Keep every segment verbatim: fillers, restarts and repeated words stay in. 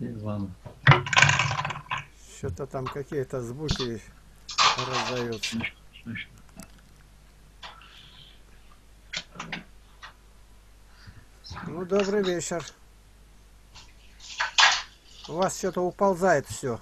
вам. Что-то там какие-то звуки раздаются. Ну, добрый вечер. У вас что-то уползает все.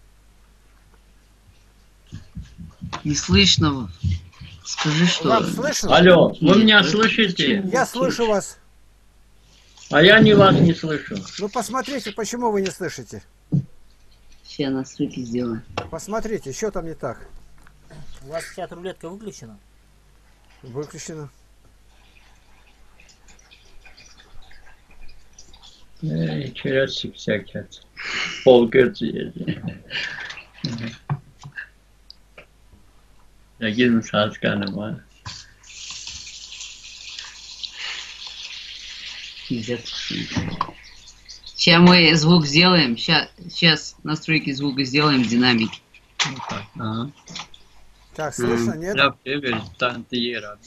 Не слышно. Скажи, что... Вам слышно? Алло, вы меня слышите? Я слышу вас. А я не вас не слышу. Ну, посмотрите, почему вы не слышите. Сейчас настройки сделаю. Посмотрите, что там не так. У вас чат рулетка выключена? Выключено. Ey, çerez çıkacak. Bol gözü. Ya gidin sazganım var. Сейчас мы звук сделаем. Сейчас, сейчас настройки звука сделаем в динамике. Ага. Так, слышно, нет? Ya evet, tanıtı yer abi.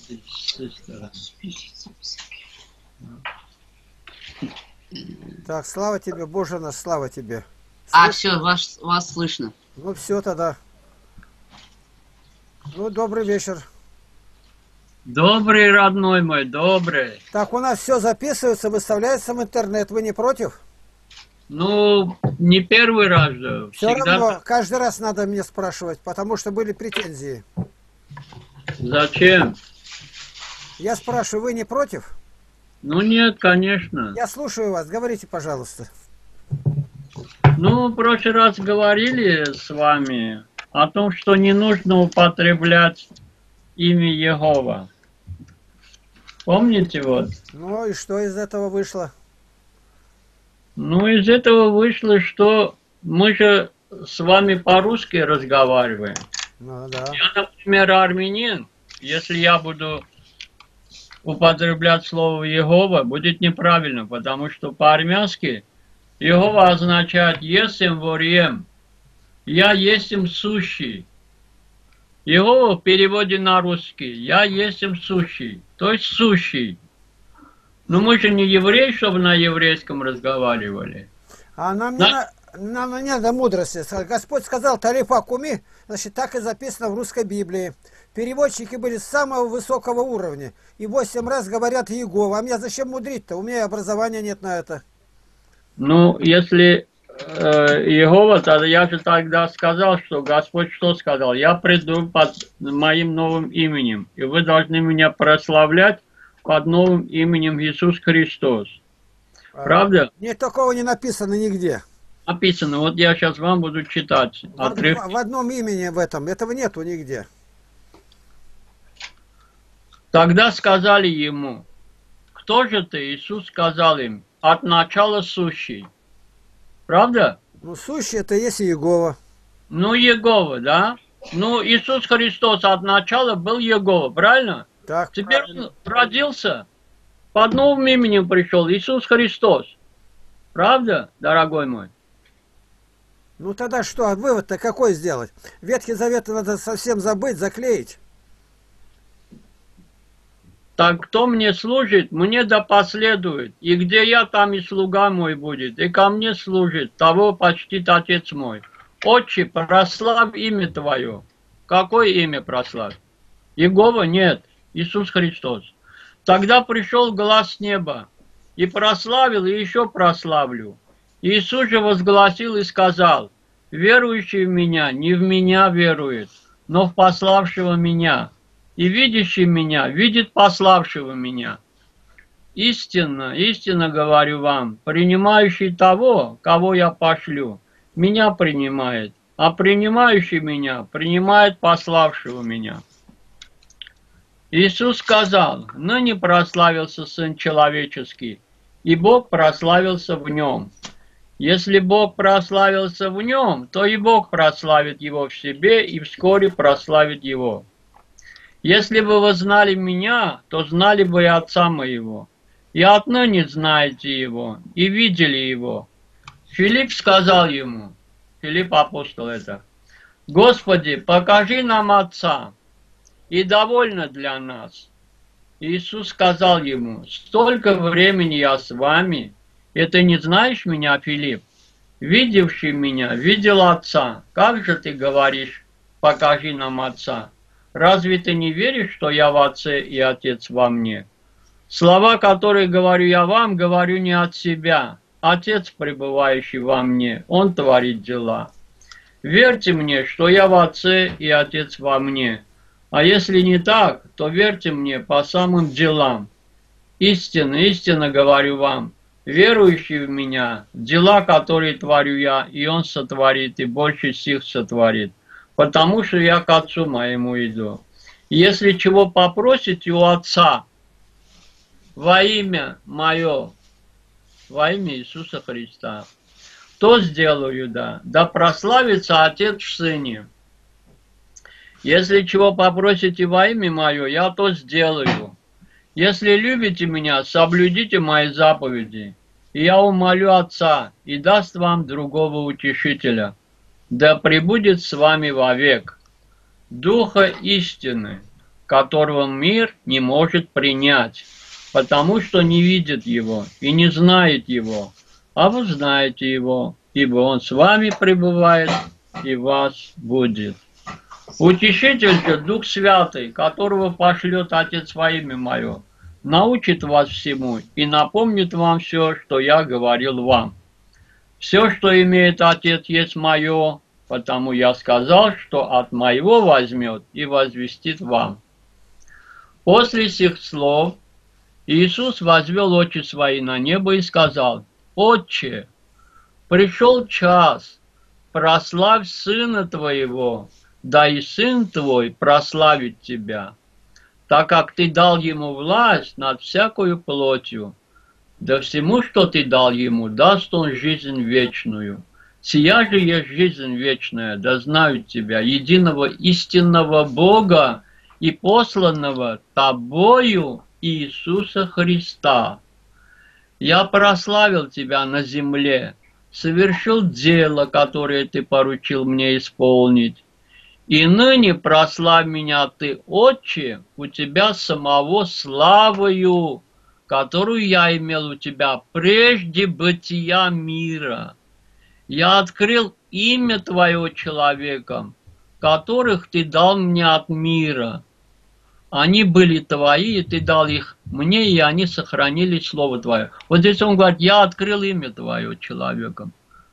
Так, слава тебе, Боже наш, слава тебе. А, Слышно? все, вас, вас слышно. Ну, все тогда. Ну, добрый вечер. Добрый, родной мой, добрый. Так, у нас все записывается, выставляется в интернет. Вы не против? Ну, не первый раз же. Все Всегда... равно, каждый раз надо мне спрашивать, потому что были претензии. Зачем? Я спрашиваю, вы не против? Ну нет, конечно. Я слушаю вас, говорите, пожалуйста. Ну, в прошлый раз говорили с вами о том, что не нужно употреблять имя Егова. Помните вот? Ну и что из этого вышло? Ну, из этого вышло, что мы же с вами по-русски разговариваем. Ну да. Я, например, армянин. Если я буду употреблять слово Егова, будет неправильно, потому что по-армянски Егова означает «есем ворьем», «я есем сущий». Егова в переводе на русский «я есем сущий», то есть сущий. Но мы же не евреи, чтобы на еврейском разговаривали. А нам не, Да. на, нам не надо мудрости. Господь сказал «Тарифа куми», значит, так и записано в русской Библии. Переводчики были с самого высокого уровня. И восемь раз говорят Егова. А мне зачем мудрить-то? У меня образования нет на это. Ну, если э, Егова, тогда я же тогда сказал, что Господь что сказал? Я приду под моим новым именем, и вы должны меня прославлять под новым именем Иисус Христос. Правда? Нет, такого не написано нигде. Написано, вот я сейчас вам буду читать. В, Отрыв... в одном имени в этом. Этого нету нигде. Тогда сказали ему, кто же ты? Иисус сказал им, от начала сущий. Правда? Ну, сущий это есть Иегова. Ну, Егова, да? Ну, Иисус Христос от начала был Егова, правильно? Так, Теперь он родился, под новым именем пришел, Иисус Христос. Правда, дорогой мой? ну тогда что, а вывод-то какой сделать? Ветхий Завет надо совсем забыть, заклеить. Так кто мне служит, мне да последует. И где я, там и слуга мой будет. И ко мне служит, того почтит Отец мой. Отче, прославь имя Твое. Какое имя прославь? Егова? Нет. Иисус Христос. Тогда пришел глас с неба. И прославил, и еще прославлю. Иисус же возгласил и сказал, верующий в Меня не в Меня верует, но в пославшего Меня. И видящий Меня видит пославшего Меня. Истинно, истинно говорю вам, принимающий того, кого Я пошлю, Меня принимает, а принимающий Меня принимает пославшего Меня. Иисус сказал, ныне прославился Сын Человеческий, и Бог прославился в Нем. Если Бог прославился в Нем, то и Бог прославит Его в себе и вскоре прославит Его. Если бы вы знали Меня, то знали бы и Отца Моего. И отныне знаете Его, и видели Его. Филипп сказал Ему, Филипп апостол это, Господи, покажи нам Отца, и довольно для нас. Иисус сказал ему, столько времени я с вами, и ты не знаешь Меня, Филипп? Видевший меня видел Отца. Как же ты говоришь, покажи нам Отца? Разве ты не веришь, что я в Отце и Отец во мне? Слова, которые говорю я вам, говорю не от себя. Отец, пребывающий во мне, Он творит дела. Верьте мне, что я в Отце и Отец во мне. А если не так, то верьте мне по самым делам. Истинно, истинно говорю вам, верующий в меня, дела, которые творю я, и Он сотворит, и больше сих сотворит, потому что я к Отцу моему иду. Если чего попросите у Отца во имя мое, во имя Иисуса Христа, то сделаю, да, да прославится Отец в Сыне. Если чего попросите во имя мое, я то сделаю. Если любите меня, соблюдите мои заповеди, и я умолю Отца, и даст вам другого утешителя, да пребудет с вами вовек, Духа истины, которого мир не может принять, потому что не видит его и не знает его, а вы знаете его, ибо он с вами пребывает и вас будет. Утешитель же, Дух Святый, которого пошлет Отец во имя мое, научит вас всему и напомнит вам все, что я говорил вам. Все, что имеет Отец, есть мое, потому я сказал, что от моего возьмет и возвестит вам. После сих слов Иисус возвел очи свои на небо и сказал: «Отче, пришел час, прославь Сына Твоего, да и Сын Твой прославит Тебя, так как Ты дал Ему власть над всякою плотью, да всему, что Ты дал Ему, даст Он жизнь вечную. Сия же есть жизнь вечная, да знают Тебя, единого истинного Бога и посланного Тобою Иисуса Христа. Я прославил Тебя на земле, совершил дело, которое Ты поручил мне исполнить. И ныне прославь меня Ты, Отче, у Тебя самого славою, которую я имел у Тебя прежде бытия мира. Я открыл имя Твое человекам, которых Ты дал мне от мира. Они были Твои, и Ты дал их мне, и они сохранили Слово Твое». Вот здесь он говорит: я открыл имя Твое человеком.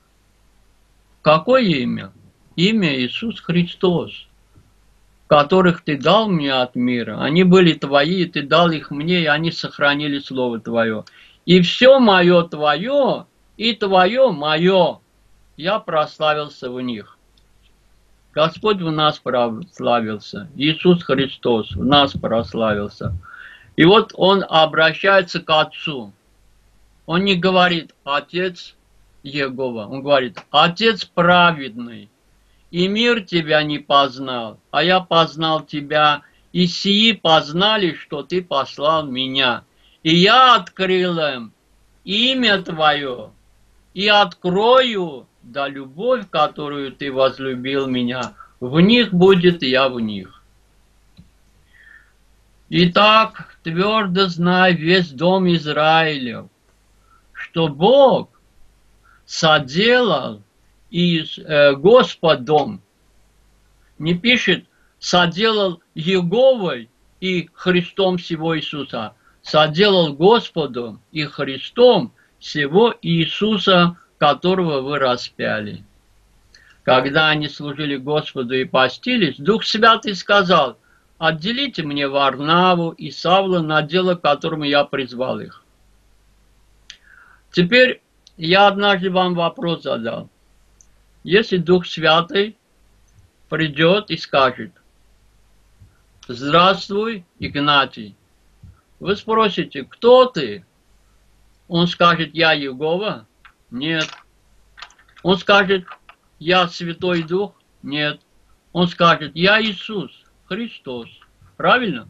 Какое имя? Имя Иисус Христос, которых Ты дал мне от мира. Они были Твои, и Ты дал их мне, и они сохранили Слово Твое. И все мое Твое, и Твое мое. Я прославился в них. Господь в нас прославился. Иисус Христос в нас прославился. И вот Он обращается к Отцу. Он не говорит: Отец Иегова. Он говорит: Отец праведный. И мир Тебя не познал, а я познал Тебя, и сии познали, что Ты послал Меня. И я открыл им имя Твое, и открою, да любовь, которую Ты возлюбил Меня, в них будет, и я в них. Итак, твердо знай весь дом Израилев, что Бог соделал и э, Господом, не пишет соделал Иеговой и Христом сего Иисуса, соделал Господом и Христом сего Иисуса, которого вы распяли. Когда они служили Господу и постились, Дух Святый сказал: отделите мне Варнаву и Савла на дело, к которому я призвал их. Теперь я однажды вам вопрос задал. Если Дух Святый придет и скажет: здравствуй, Игнатий, вы спросите: кто ты? Он скажет: я Иегова? Нет. Он скажет: я Святой Дух? Нет. Он скажет: я Иисус Христос. Правильно?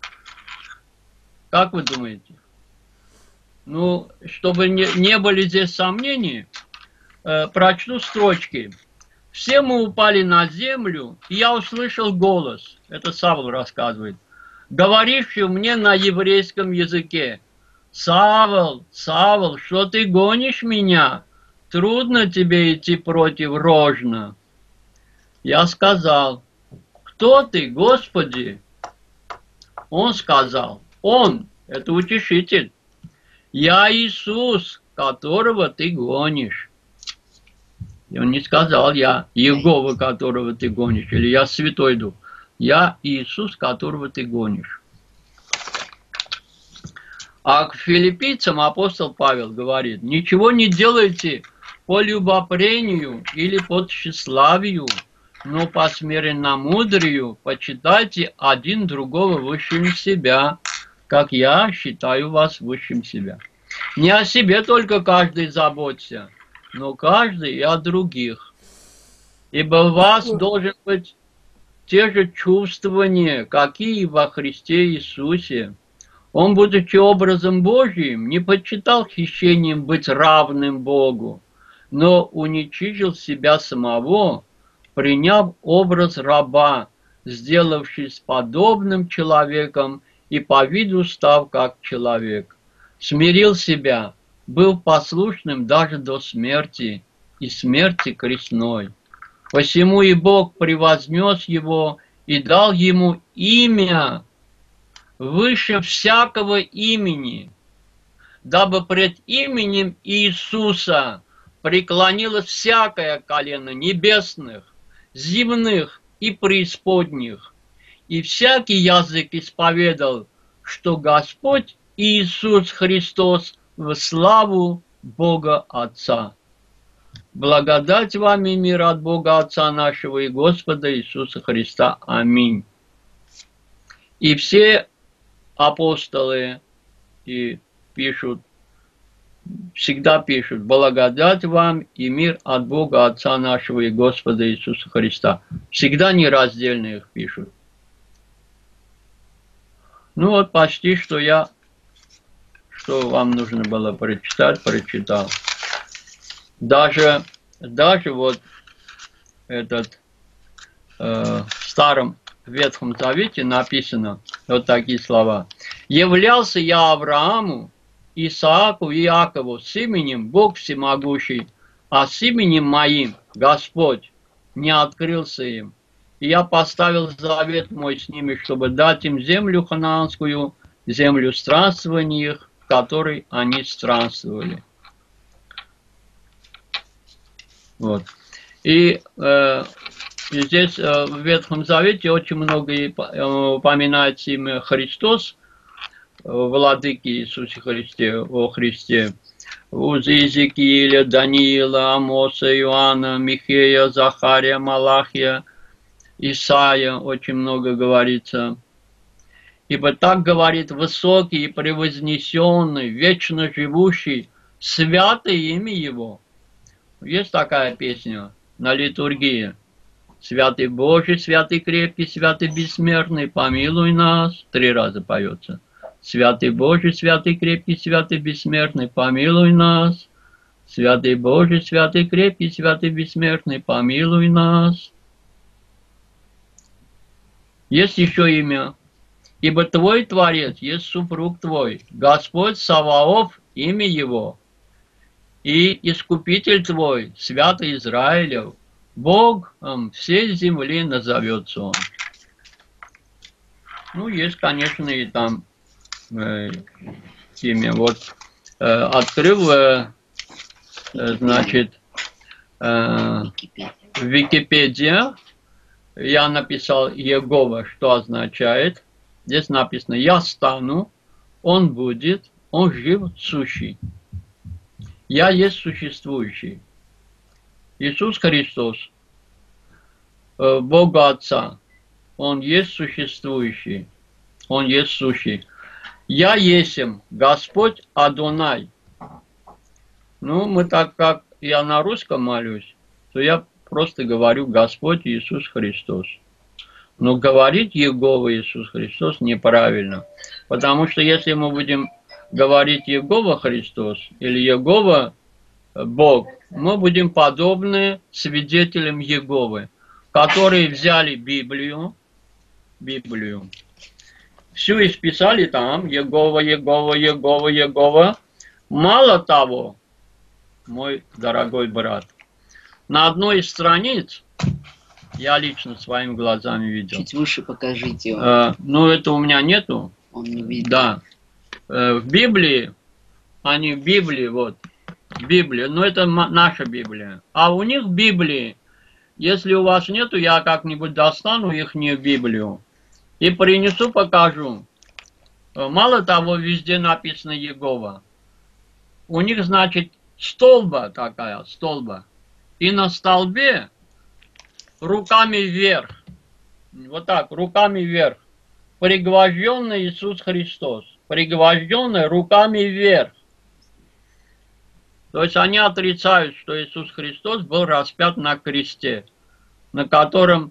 Как вы думаете? Ну, чтобы не, не были здесь сомнений, э, прочту строчки. Все мы упали на землю, и я услышал голос, это Савл рассказывает, говоривший мне на еврейском языке: Савл, Савл, что ты гонишь меня? трудно тебе идти против рожна. Я сказал, кто ты, Господи? Он сказал, он, это утешитель. Я Иисус, которого ты гонишь. И он не сказал, я Иегова, которого ты гонишь, или я Святой Дух. Я Иисус, которого ты гонишь. А к филиппийцам апостол Павел говорит, ничего не делайте по любопрению или по тщеславию, но по смиренномудрию почитайте один другого высшим себя, как я считаю вас высшим себя. Не о себе только каждый заботься, но каждый и о других. Ибо у вас должен быть те же чувствования, какие во Христе Иисусе. Он, будучи образом Божиим, не почитал хищением быть равным Богу, но уничижил себя самого, приняв образ раба, сделавшись подобным человеком и по виду став как человек. Смирил себя, был послушным даже до смерти, и смерти крестной. Посему и Бог превознес его и дал ему имя выше всякого имени, дабы пред именем Иисуса преклонилось всякое колено небесных, земных и преисподних, и всякий язык исповедал, что Господь Иисус Христос в славу Бога Отца. Благодать вам и мир от Бога Отца нашего и Господа Иисуса Христа. Аминь. И все апостолы и пишут, всегда пишут, благодать вам и мир от Бога Отца нашего и Господа Иисуса Христа. Всегда нераздельно их пишут. Ну вот почти, что я, что вам нужно было прочитать, прочитал. Даже, даже вот этот э, в Старом Ветхом Завете написано вот такие слова. «Являлся я Аврааму, Исааку и Иакову с именем Бог Всемогущий, а с именем моим Господь не открылся им. И я поставил завет мой с ними, чтобы дать им землю ханаанскую, землю странствования их, в которой они странствовали». Вот. И э, здесь э, в Ветхом Завете очень много упоминается имя Христос, Владыки Иисусе Христе, о Христе. Уз Иезекииля, Даниила, Амоса, Иоанна, Михея, Захария, Малахия, Исаия очень много говорится. Ибо так говорит высокий и превознесенный, вечно живущий, святое имя Его. Есть такая песня на литургии. Святый Божий, святый крепкий, святый бессмертный, помилуй нас. Три раза поется. Святый Божий, святый крепкий, святый бессмертный, помилуй нас. Святый Божий, святый крепкий, святый бессмертный, помилуй нас. Есть еще имя. Ибо твой Творец есть супруг твой, Господь Саваоф, имя Его. И Искупитель твой, святый Израилев, Бог всей земли назовется Он. Ну, есть, конечно, и там э, имя. Вот э, открыл, э, значит, э, в Википедии я написал Иегова, что означает. Здесь написано: «Я стану, Он будет, Он жив, сущий». Я есть существующий. Иисус Христос, Бога Отца, Он есть существующий, Он есть сущий. Я есмь Господь Адонай. Ну, мы так как я на русском молюсь, то я просто говорю Господь Иисус Христос. Но говорить Иегова Иисус Христос неправильно. Потому что если мы будем говорить Иегова Христос или Иегова Бог, мы будем подобны свидетелям Иеговы, которые взяли Библию, Библию, всю исписали там, Иегова, Иегова, Иегова, Иегова. Мало того, мой дорогой брат. На одной из страниц, я лично своими глазами видел. Чуть выше покажите его. Э, ну, это у меня нету. Он не видит. Да. Э, в Библии, они в Библии, вот, в Библии, но это наша Библия. А у них в Библии, если у вас нету, я как-нибудь достану их не в Библию и принесу, покажу. Мало того, везде написано Иегова. У них, значит, столба такая, столба. И на столбе руками вверх, вот так, руками вверх, пригвожденный Иисус Христос. Пригвожденный руками вверх. То есть они отрицают, что Иисус Христос был распят на кресте, на котором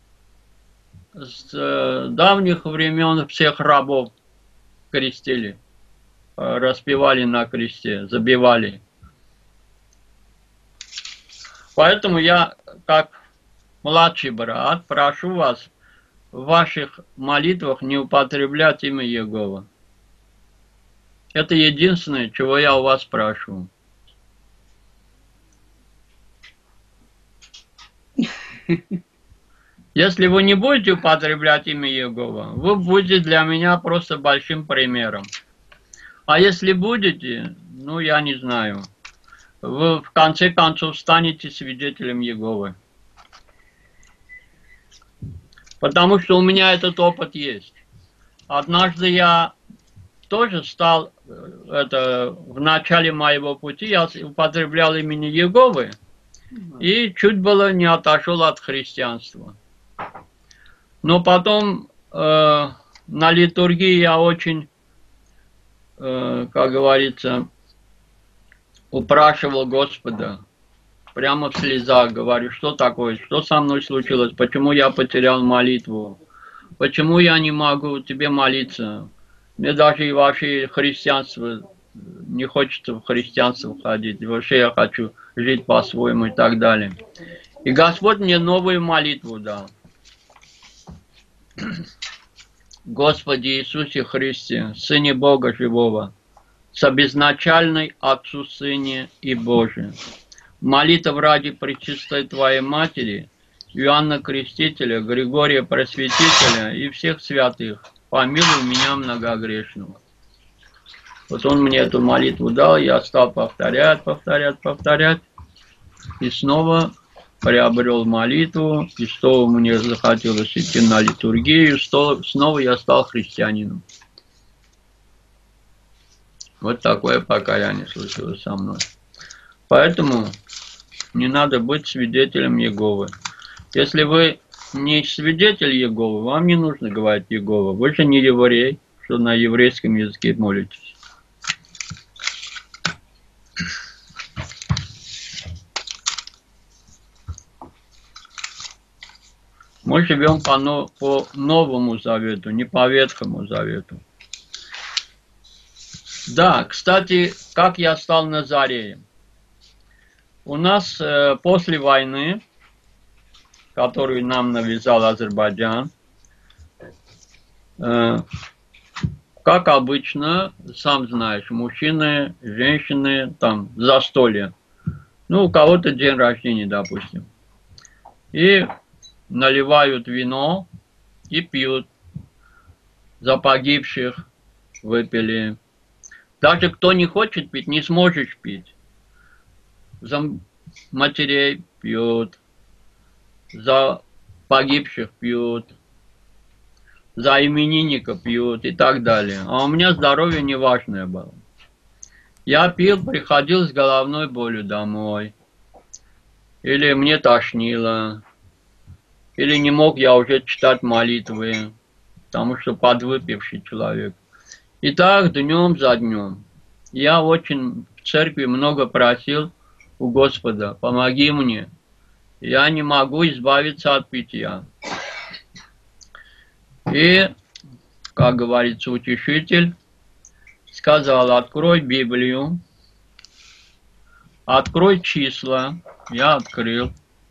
с давних времен всех рабов крестили, распевали на кресте, забивали. Поэтому я, как младший брат, прошу вас в ваших молитвах не употреблять имя Иегова. Это единственное, чего я у вас прошу. Если вы не будете употреблять имя Иегова, вы будете для меня просто большим примером. А если будете, ну я не знаю, вы в конце концов станете свидетелем Иеговы. Потому что у меня этот опыт есть. Однажды я тоже стал, это, в начале моего пути я употреблял имени Иеговы и чуть было не отошел от христианства. Но потом э, на литургии я очень, э, как говорится, упрашивал Господа. Прямо в слезах говорю, что такое, что со мной случилось, почему я потерял молитву, почему я не могу тебе молиться. Мне даже и вообще христианство, не хочется в христианство входить, вообще я хочу жить по-своему и так далее. И Господь мне новую молитву дал. Господи Иисусе Христе, Сыне Бога Живого, собезначальный Отцу, Сыне и Божие, молитва ради Пречистой Твоей Матери, Иоанна Крестителя, Григория Просветителя и всех святых, помилуй меня многогрешного. Вот он мне эту молитву дал, я стал повторять, повторять, повторять, и снова приобрел молитву, и снова мне захотелось идти на литургию, снова я стал христианином. Вот такое покаяние случилось со мной. Поэтому не надо быть свидетелем Иеговы. Если вы не свидетель Иеговы, вам не нужно говорить Иегова. Вы же не еврей, что на еврейском языке молитесь. Мы живем по, но, по Новому Завету, не по Ветхому Завету. Да, кстати, как я стал Назареем. У нас э, после войны, которую нам навязал Азербайджан, э, как обычно, сам знаешь, мужчины, женщины, там, застолье. Ну, у кого-то день рождения, допустим. И наливают вино и пьют. За погибших выпили. Даже кто не хочет пить, не сможешь пить. За матерей пьют. За погибших пьют. За именинника пьют и так далее. А у меня здоровье неважное было. Я пил, приходил с головной болью домой. Или мне тошнило. Или не мог я уже читать молитвы, потому что подвыпивший человек. И так днем за днем. Я очень в церкви много просил у Господа, помоги мне. Я не могу избавиться от питья. И, как говорится, утешитель сказал, открой Библию, открой числа. Я открыл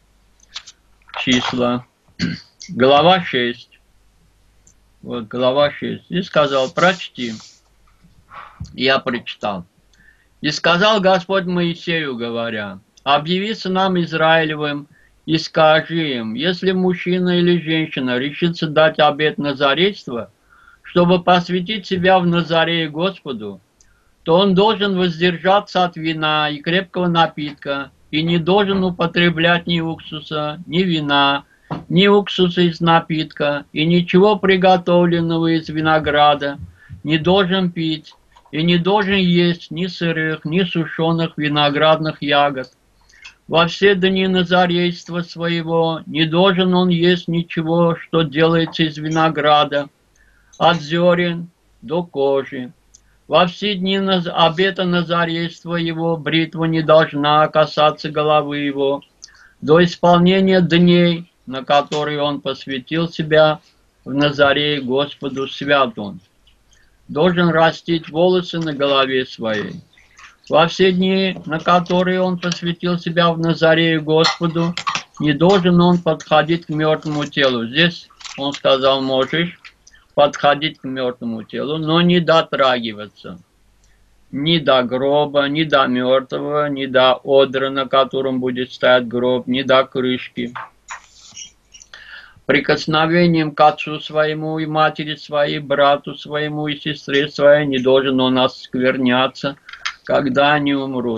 числа. Глава шесть. Вот, глава шесть. И сказал, прочти. Я прочитал. И сказал Господь Моисею, говоря: объяви сынам Израилевым и скажи им, если мужчина или женщина решится дать обет назарейства, чтобы посвятить себя в Назарее Господу, то он должен воздержаться от вина и крепкого напитка, и не должен употреблять ни уксуса, ни вина, ни уксуса из напитка, и ничего приготовленного из винограда не должен пить, и не должен есть ни сырых, ни сушеных виноградных ягод. Во все дни назарейства своего не должен он есть ничего, что делается из винограда, от зерен до кожи. Во все дни обета назарейства его бритва не должна касаться головы его, до исполнения дней, на которые он посвятил себя в Назарее Господу, свят он. Должен растить волосы на голове своей. Во все дни, на которые он посвятил себя в Назарее Господу, не должен он подходить к мертвому телу. Здесь он сказал: можешь подходить к мертвому телу, но не дотрагиваться ни до гроба, ни до мертвого, ни до одра, на котором будет стоять гроб, ни до крышки. Прикосновением к отцу своему и матери своей, брату своему и сестре своей не должен он оскверняться, когда они умрут.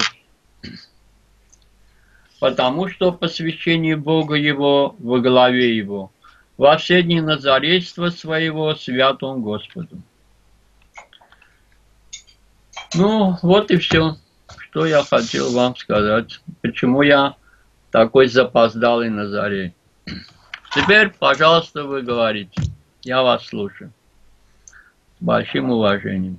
Потому что посвящение Бога его во главе его. Во все дни назарейства своего свят он Господу. Ну, вот и все, что я хотел вам сказать. Почему я такой запоздалый Назарей. Теперь, пожалуйста, вы говорите. Я вас слушаю. С большим уважением.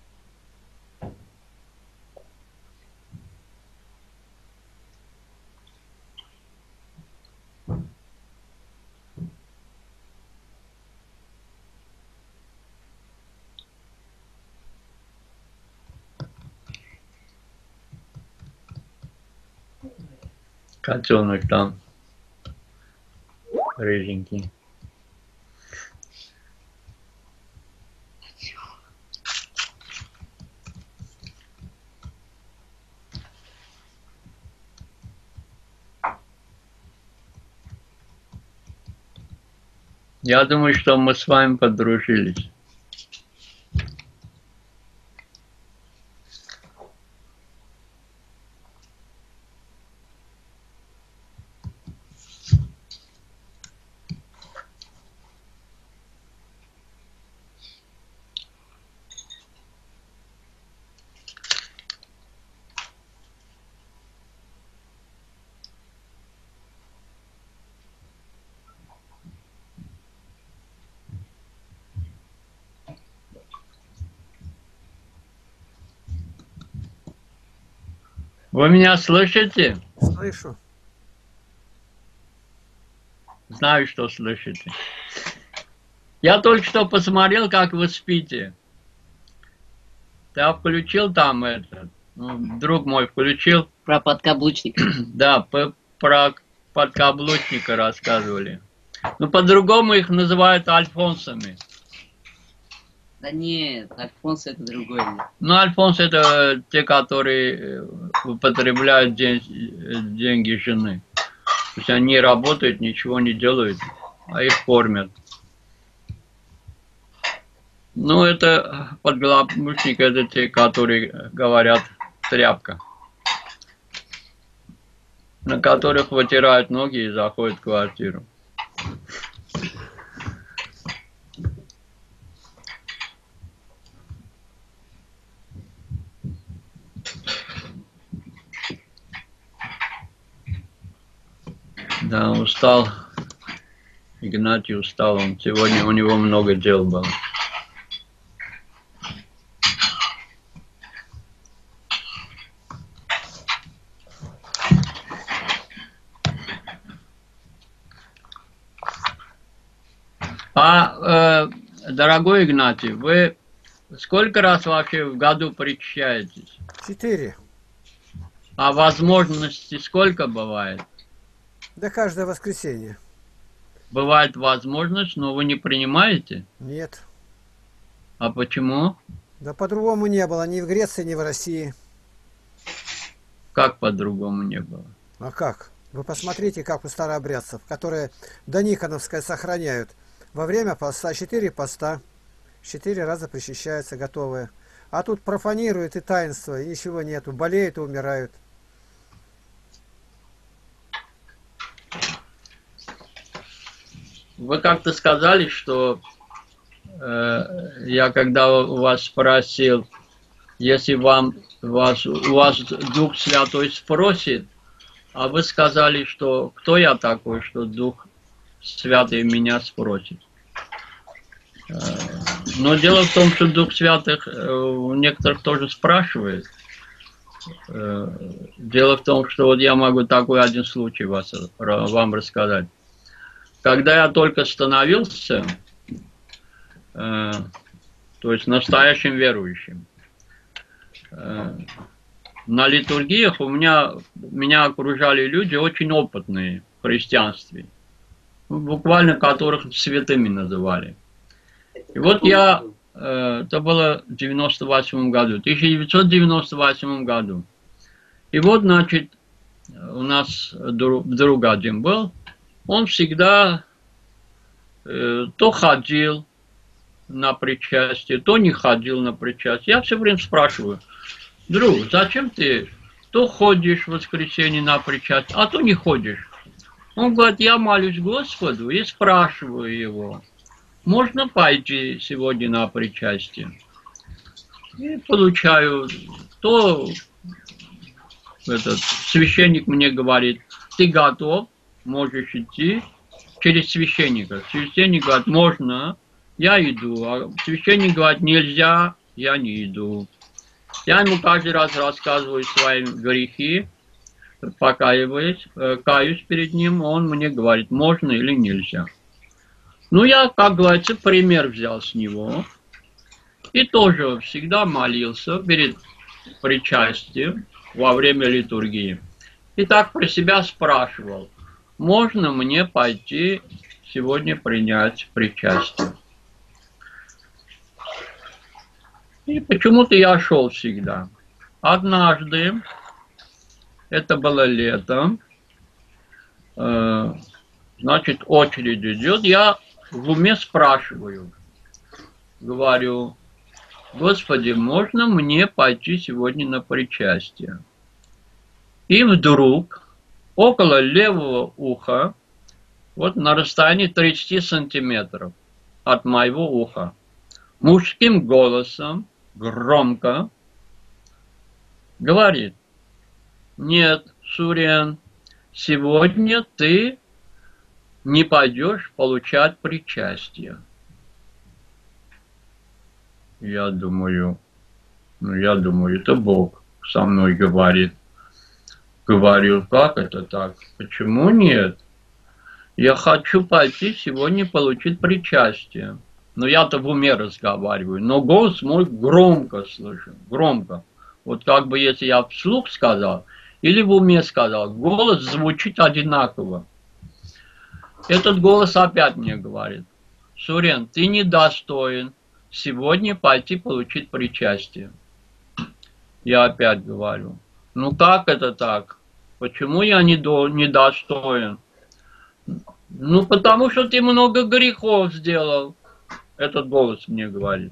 Котенок там рыженький. Я думаю, что мы с вами подружились. Вы меня слышите? Слышу. Знаю, что слышите. Я только что посмотрел, как вы спите. Ты включил там это? Ну, друг мой включил. Про подкаблучника. Да, по- про подкаблучника рассказывали. Ну, по-другому их называют альфонсами. Да нет, Альфонс это другое. Ну, альфонсы это те, которые употребляют день, деньги жены. То есть они работают, ничего не делают, а их кормят. Ну, это подкаблучники, это те, которые говорят тряпка. На которых вытирают ноги и заходят в квартиру. Да, устал. Игнатий устал. Он сегодня у него много дел было. А, э, дорогой Игнатий, вы сколько раз вообще в году причащаетесь? Четыре. А возможностей сколько бывает? Да каждое воскресенье. Бывает возможность, но вы не принимаете? Нет. А почему? Да по-другому не было ни в Греции, ни в России. Как по-другому не было? А как? Вы посмотрите, как у старообрядцев, которые до Никоновской сохраняют. Во время поста четыре поста, четыре раза причащаются готовые. А тут профанируют и таинство, и ничего нету, болеют и умирают. Вы как-то сказали, что э, я когда у вас спросил, если вам вас, у вас Дух Святой спросит, а вы сказали, что кто я такой, что Дух Святый меня спросит. Э, но дело в том, что Дух Святый э, у некоторых тоже спрашивает. Э, дело в том, что вот я могу такой один случай вас, вам рассказать. Когда я только становился, э, то есть настоящим верующим, э, на литургиях у меня, меня окружали люди очень опытные в христианстве, буквально которых святыми называли. И вот я, э, это было в девяносто восьмом году, тысяча девятьсот девяносто восьмом году. И вот, значит, у нас друг, друг один был, он всегда э, то ходил на причастие, то не ходил на причастие. Я все время спрашиваю: друг, зачем ты то ходишь в воскресенье на причастие, а то не ходишь? Он говорит: я молюсь Господу и спрашиваю его, можно пойти сегодня на причастие? И получаю, то этот священник мне говорит: ты готов, можешь идти, через священника. Священник говорит: можно, я иду. А священник говорит: нельзя, я не иду. Я ему каждый раз рассказываю свои грехи, покаиваюсь, каюсь перед ним, он мне говорит, можно или нельзя. Ну, я, как говорится, пример взял с него. И тоже всегда молился перед причастием во время литургии. И так про себя спрашивал, можно мне пойти сегодня принять причастие? И почему-то я шел всегда. Однажды, это было летом, э, значит, очередь идет, я в уме спрашиваю, говорю: Господи, можно мне пойти сегодня на причастие? И вдруг около левого уха, вот на расстоянии тридцати сантиметров от моего уха, мужским голосом, громко говорит: нет, Сурен, сегодня ты не пойдешь получать причастие. Я думаю, ну я думаю, это Бог со мной говорит. Говорю, как это так? Почему нет? Я хочу пойти сегодня получить причастие. Но я-то в уме разговариваю, но голос мой громко слышу, громко. Вот как бы если я вслух сказал или в уме сказал, голос звучит одинаково. Этот голос опять мне говорит: Сурен, ты недостоин сегодня пойти получить причастие. Я опять говорю, ну как это так? Почему я недостоин? Ну потому что ты много грехов сделал. Этот голос мне говорит.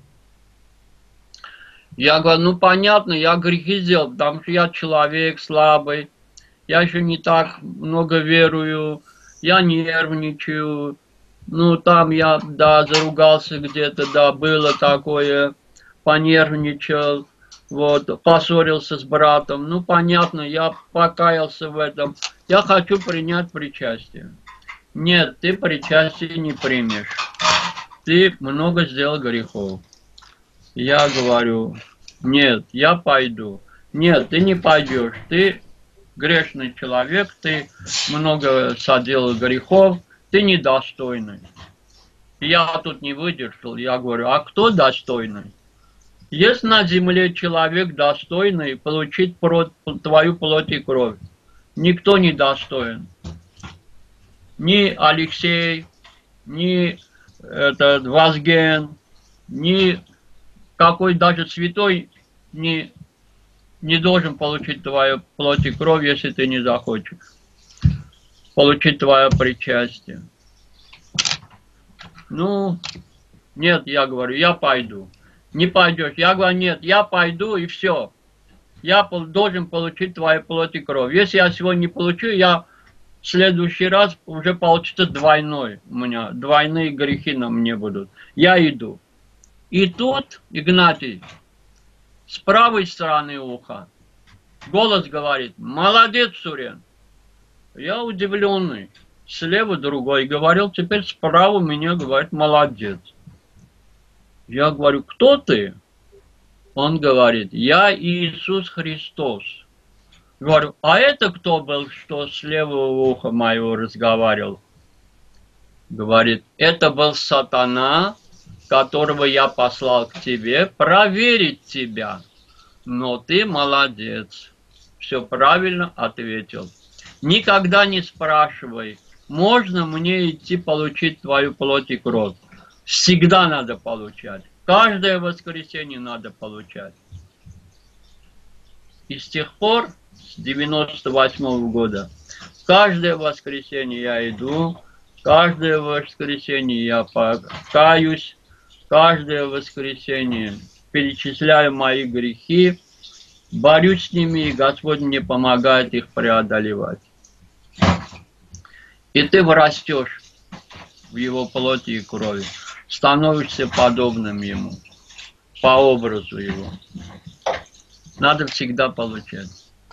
Я говорю, ну понятно, я грехи сделал, потому что я человек слабый, я еще не так много верую, я нервничаю, ну там я, да, заругался где-то, да, было такое, понервничал, вот, поссорился с братом, ну понятно, я покаялся в этом, я хочу принять причастие. Нет, ты причастие не примешь. Ты много сделал грехов. Я говорю, нет, я пойду. Нет, ты не пойдешь. Ты грешный человек, ты много соделал грехов, ты недостойный. Я тут не выдержал, я говорю, а кто достойный? Есть на земле человек достойный получить твою плоть и кровь? Никто не достоин. Ни Алексей, ни этот Вазген, ни какой даже святой не, не должен получить твою плоть и кровь, если ты не захочешь получить твое причастие. Ну, нет, я говорю, я пойду. Не пойдешь. Я говорю, нет, я пойду и все. Я должен получить твою плоть и кровь. Если я сегодня не получу, я в следующий раз уже получится двойной. У меня двойные грехи на мне будут. Я иду. И тут Игнатий с правой стороны уха голос говорит: молодец, Сурен. Я удивленный. Слева другой говорил, теперь справа меня говорит: молодец. Я говорю: кто ты? Он говорит: я Иисус Христос. Говорю: а это кто был, что с левого уха моего разговаривал? Говорит: это был сатана, которого я послал к тебе проверить тебя. Но ты молодец. Все правильно ответил. Никогда не спрашивай, можно мне идти получить твою плоть и кровь. Всегда надо получать. Каждое воскресенье надо получать. И с тех пор, с девяносто восьмого года, каждое воскресенье я иду, каждое воскресенье я каюсь, каждое воскресенье перечисляю мои грехи, борюсь с ними, и Господь мне помогает их преодолевать. И ты вырастешь в Его плоти и крови, становишься подобным Ему, по образу Его. Надо всегда получать.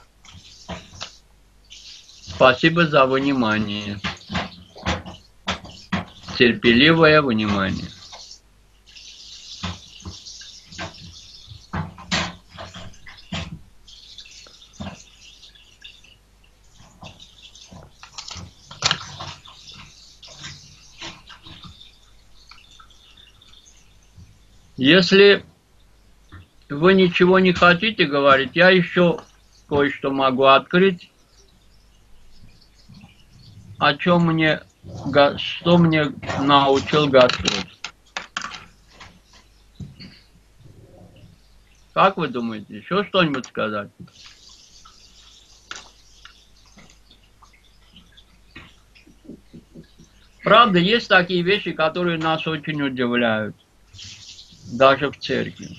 Спасибо за внимание. Терпеливое внимание. Если вы ничего не хотите говорить, я еще кое-что могу открыть, о чем мне, что мне научил Господь. Как вы думаете, еще что-нибудь сказать? Правда, есть такие вещи, которые нас очень удивляют. Даже в церкви.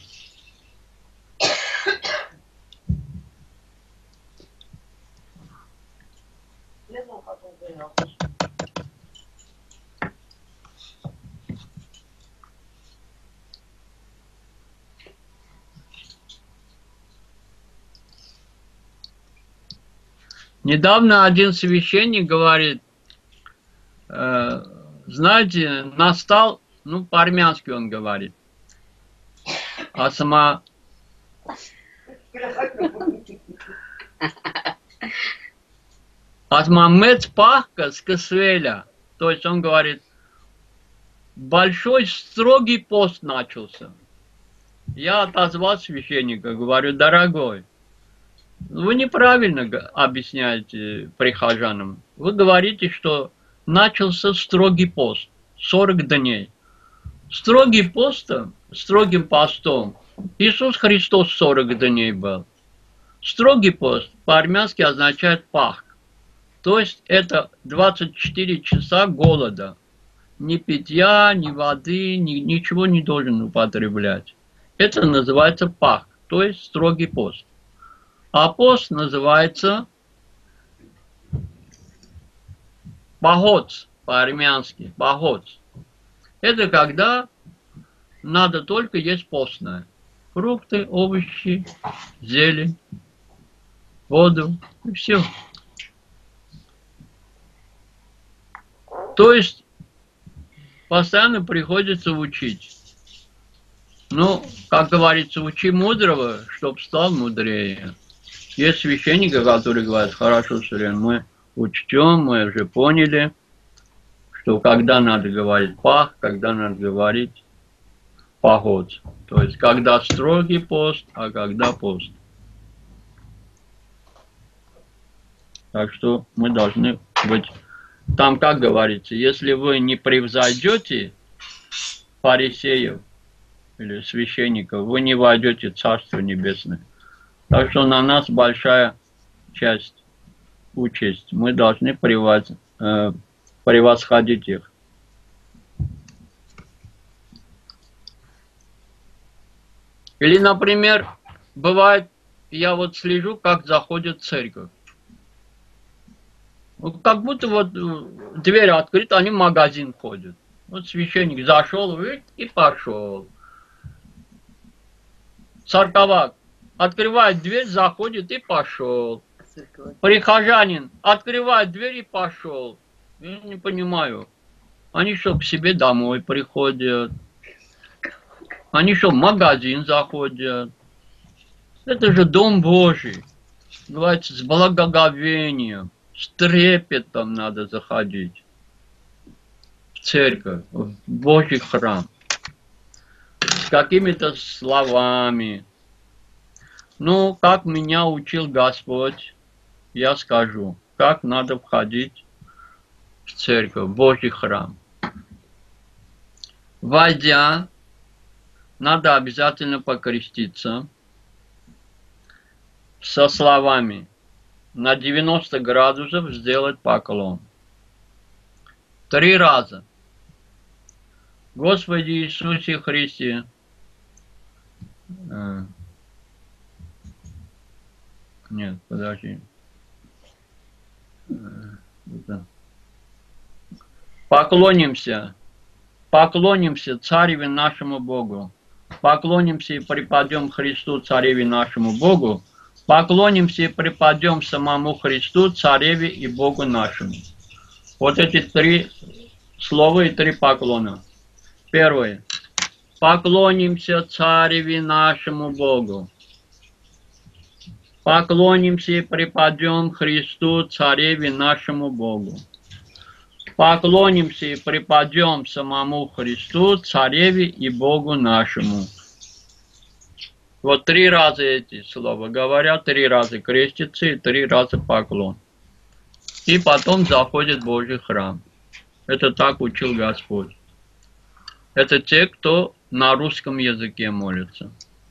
Недавно один священник говорит, э, знаете, настал, ну, по-армянски он говорит, Асма Асма Мецпахка с Касвеля. То есть он говорит, большой строгий пост начался. Я отозвал священника, говорю: дорогой, вы неправильно объясняете прихожанам. Вы говорите, что начался строгий пост, сорок дней. Строгий пост, строгим постом Иисус Христос сорок дней был. Строгий пост по-армянски означает пах. То есть это двадцать четыре часа голода. Ни питья, ни воды, ни, ничего не должен употреблять. Это называется пах, то есть строгий пост. А пост называется пахоц по-армянски. Пахоц. Это когда надо только есть постное. Фрукты, овощи, зелень, воду и все. То есть постоянно приходится учить. Ну, как говорится, учи мудрого, чтоб стал мудрее. Есть священники, которые говорят: хорошо, Сурен, мы учтем, мы уже поняли, что когда надо говорить пах, когда надо говорить пахот. То есть, когда строгий пост, а когда пост. Так что мы должны быть... Там, как говорится, если вы не превзойдете фарисеев или священников, вы не войдете в Царство Небесное. Так что на нас большая часть, участь. Мы должны превоз, э, превосходить их. Или, например, бывает, я вот слежу, как заходит в церковь. Вот как будто вот дверь открыта, они в магазин ходят. Вот священник зашел и пошел. Церковак открывает дверь, заходит и пошел. Прихожанин открывает дверь и пошел. Я не понимаю. Они что, к себе домой приходят? Они что, в магазин заходят? Это же Дом Божий. Говорится, с благоговением, с трепетом надо заходить в церковь, в Божий храм. С какими-то словами. Ну, как меня учил Господь, я скажу, как надо входить в церковь, в Божий храм. Войдя, надо обязательно покреститься со словами на девяносто градусов сделать поклон. Три раза. Господи Иисусе Христе, э, нет, подожди. Э, это. Поклонимся, поклонимся Цареве нашему Богу, поклонимся и преподем Христу, Цареве нашему Богу, поклонимся и преподем самому Христу, Цареве и Богу нашему. Вот эти три слова и три поклона. Первое. Поклонимся Цареве нашему Богу. Поклонимся и преподем Христу, Цареве нашему Богу. Поклонимся и преподем самому Христу, Цареве и Богу нашему. Вот три раза эти слова говорят, три раза крестится и три раза поклон. И потом заходит в Божий храм. Это так учил Господь. Это те, кто на русском языке молится.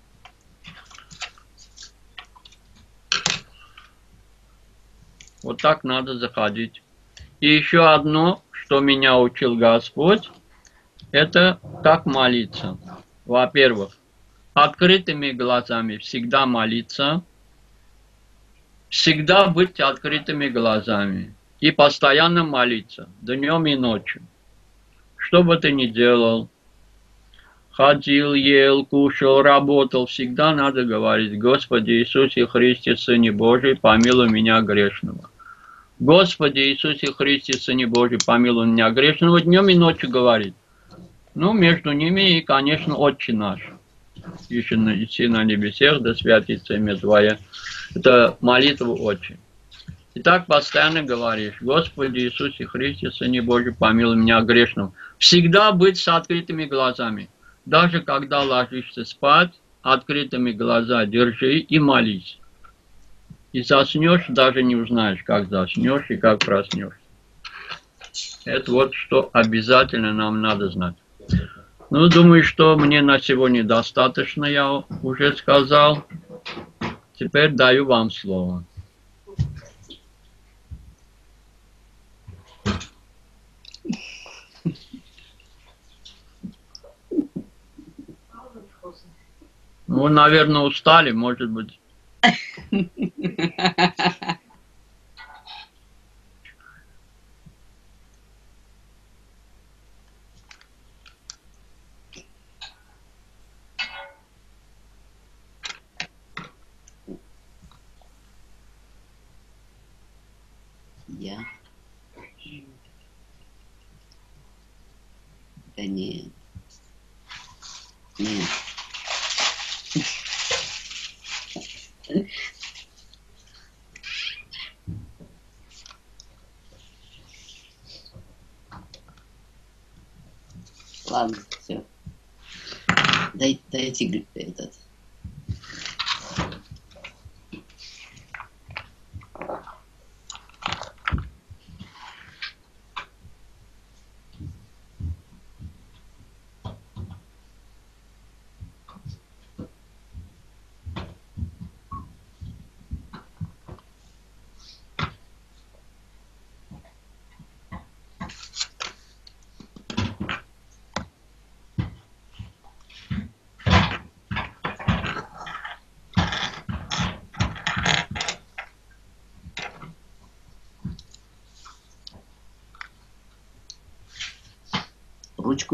Вот так надо заходить. И еще одно, что меня учил Господь, это как молиться. Во-первых, открытыми глазами всегда молиться, всегда быть открытыми глазами и постоянно молиться, днем и ночью. Что бы ты ни делал, ходил, ел, кушал, работал, всегда надо говорить: Господи Иисусе Христе, Сыне Божий, помилуй меня грешного. Господи Иисусе Христе, Сыне Божий, помилуй меня грешного, днем и ночью говорить. Ну, между ними и, конечно, Отче наш. Еще на, на небесах, да святится имя Твое. Это молитва Отче. И так постоянно говоришь: Господи Иисусе Христе, Сыне Божий, помилуй меня грешного. Всегда быть с открытыми глазами. Даже когда ложишься спать, открытыми глаза держи и молись. И заснешь, даже не узнаешь, как заснешь и как проснешься. Это вот что обязательно нам надо знать. Ну, думаю, что мне на сегодня достаточно, я уже сказал. Теперь даю вам слово. Ну, наверное, устали, может быть. Я? Да нет. Нет. Ладно, все. Дай, дайте этот. ручку.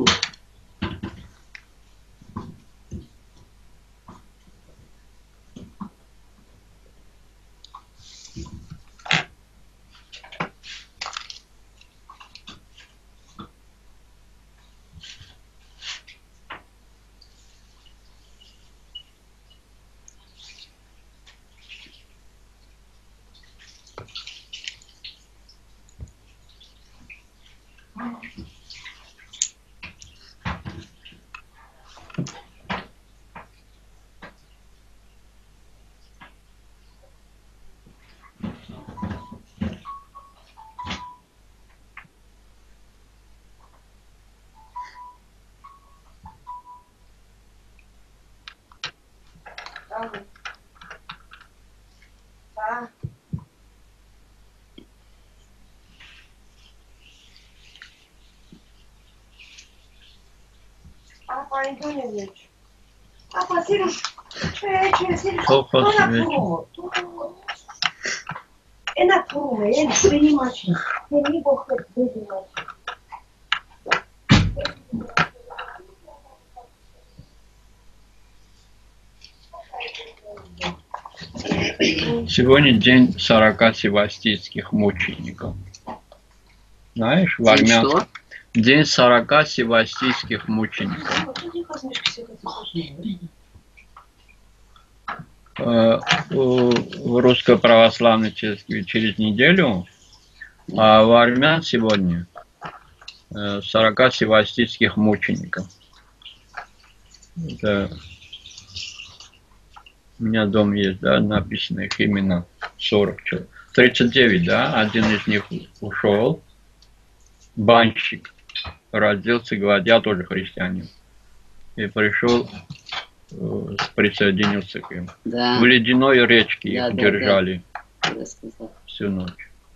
Apa itu nih, Mitch? Apa serius? Eh, serius, serius. Плохо Enak свет. turun, turun. Enak turun, enak. Принимать. Ini bokeh, принимать. Сегодня день сорока севастийских мучеников. Знаешь, в армян... Что? День сорока севастийских мучеников. Э, В Русской Православной Церкви через неделю, а в армян сегодня э, сорока севастийских мучеников. Это... У меня дома есть, да, написано их именно сорок человек. тридцать девять, да, один из них ушел, банщик, родился, говорит, я тоже христианин. И пришел, э, присоединился к им. Да. В ледяной речке Да, их да, держали Я сказал. всю ночь.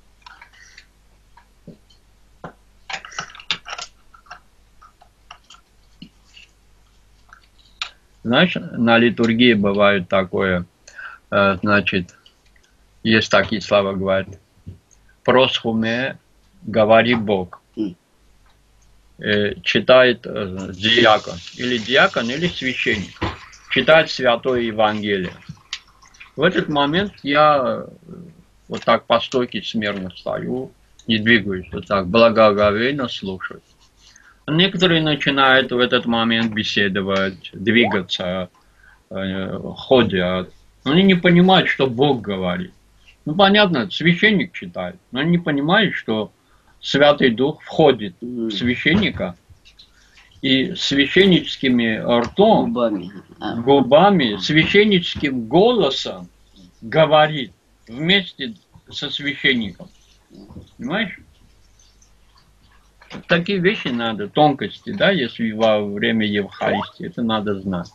Знаешь, на литургии бывает такое, э, значит, есть такие слова, говорят, просхуме, говори Бог. М. Э, читает э, диакон, или диакон, или священник, читает Святое Евангелие. В этот момент я э, вот так по стойке смирно стою, не двигаюсь, вот так благоговейно слушаю. Некоторые начинают в этот момент беседовать, двигаться, э, ходят. Они не понимают, что Бог говорит. Ну, понятно, священник читает, но они не понимают, что Святый Дух входит в священника и священническими ртом, Губами. А, губами, священническим голосом говорит вместе со священником. Понимаешь? Такие вещи надо, тонкости, да, если во время Евхаристии, это надо знать.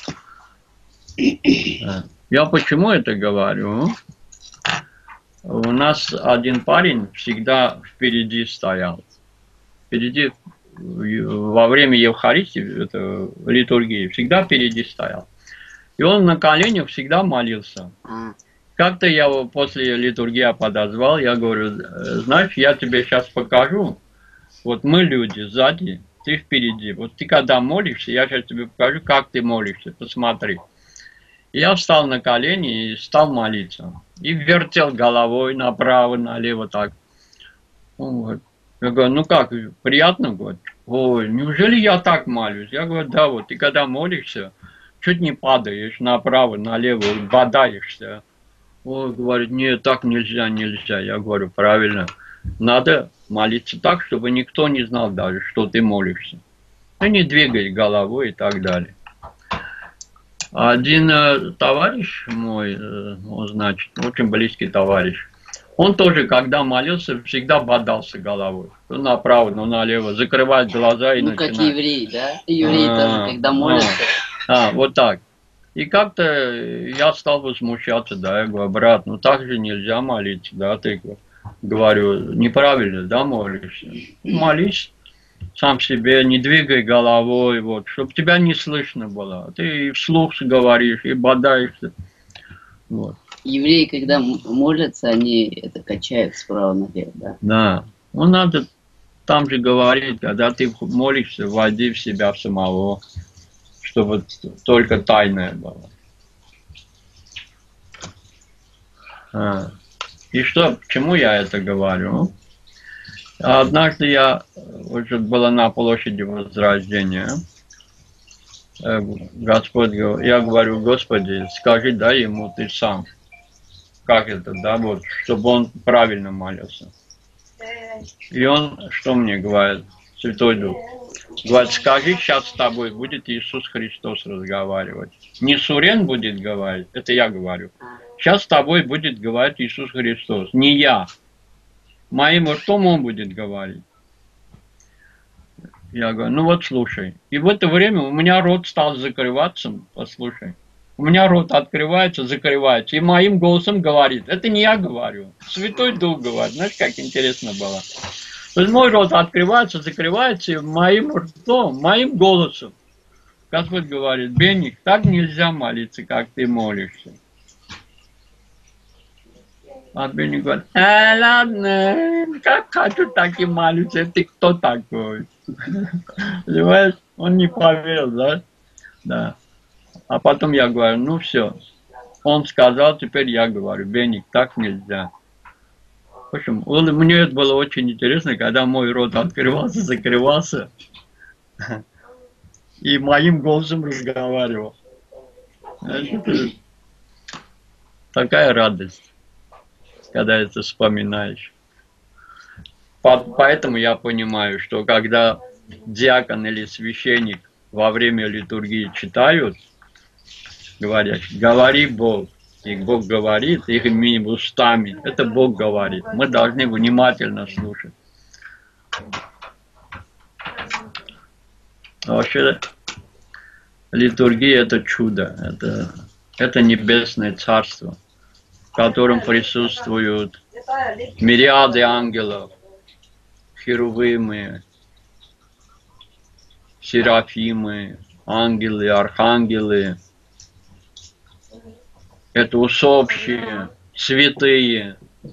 Я почему это говорю? У нас один парень всегда впереди стоял. Впереди, во время Евхаристии, это литургии, всегда впереди стоял. И он на коленях всегда молился. а, Как-то я его после литургии подозвал, я говорю, знаешь, я тебе сейчас покажу. Вот мы люди сзади, ты впереди. Вот ты когда молишься, я сейчас тебе покажу, как ты молишься, посмотри. И я встал на колени и стал молиться. И вертел головой направо, налево так. Он говорит, я говорю, ну как, приятно? Говорит, ой, неужели я так молюсь? Я говорю, да, вот ты когда молишься, чуть не падаешь направо, налево, бодаешься. Ой, говорит, нет, так нельзя, нельзя. Я говорю, правильно. Надо молиться так, чтобы никто не знал даже, что ты молишься. Ты не двигай головой и так далее. Один э, товарищ мой, э, он, значит, очень близкий товарищ, он тоже, когда молился, всегда бодался головой. То направо, то налево, закрывать глаза и ну, начинать. как евреи, да? Евреи А, тоже, когда молятся. А, вот так. И как-то я стал возмущаться, да, я говорю, брат, ну так же нельзя молиться, да, ты, говорю, неправильно, да, молишься. Молись сам себе, не двигай головой, вот, чтобы тебя не слышно было. Ты и вслух говоришь, и бодаешься. Вот. Евреи, когда м- молятся, они это качают справа налево, да? Да. Ну, надо там же говорит, когда ты молишься, войди в себя в самого, чтобы только тайное было. А. И что, почему я это говорю? Однажды я уже была на площади Возрождения. Господь, я говорю, Господи, скажи, дай ему ты сам. Как это, да, вот, чтобы он правильно молился. И он, что мне говорит, Святой Дух? Говорит, скажи, сейчас с тобой будет Иисус Христос разговаривать. Не Сурен будет говорить, это я говорю. Сейчас с тобой будет говорить Иисус Христос, не я. Моим ртом он будет говорить. Я говорю, ну вот слушай. И в это время у меня рот стал закрываться, послушай. У меня рот открывается, закрывается, и моим голосом говорит. Это не я говорю, Святой Дух говорит. Знаешь, как интересно было. То есть мой рот открывается, закрывается, и моим ртом, моим голосом Господь говорит, Беник, так нельзя молиться, как ты молишься. А Беник говорит, э, ладно, как хочу, так и молюсь, ты кто такой? Понимаешь, он не поверил, да? Да. А потом я говорю, ну все, он сказал, теперь я говорю, Беник, так нельзя. В общем, мне это было очень интересно, когда мой рот открывался, закрывался, и моим голосом разговаривал. Такая радость, когда это вспоминаешь. Поэтому я понимаю, что когда диакон или священник во время литургии читают, говорят, говори Бог, и Бог говорит их устами, это Бог говорит. Мы должны внимательно слушать. Вообще, литургия это чудо, это, это небесное царство, в котором присутствуют мириады ангелов, херувимы, серафимы, ангелы, архангелы. Это усопшие, святые.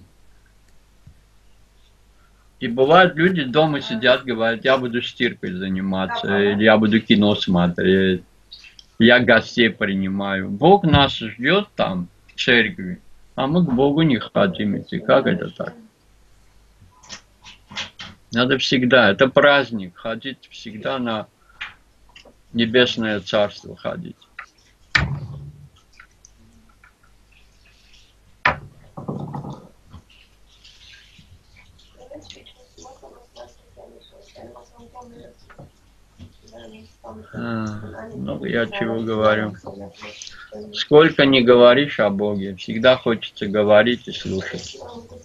И бывают люди дома сидят, говорят, я буду стиркой заниматься, или я буду кино смотреть, я гостей принимаю. Бог нас ждет там, в церкви, а мы к Богу не хотим идти. Как это так? Надо всегда, это праздник, ходить всегда на небесное царство ходить. А, много я чего говорю. Сколько не говоришь о Боге, всегда хочется говорить и слушать.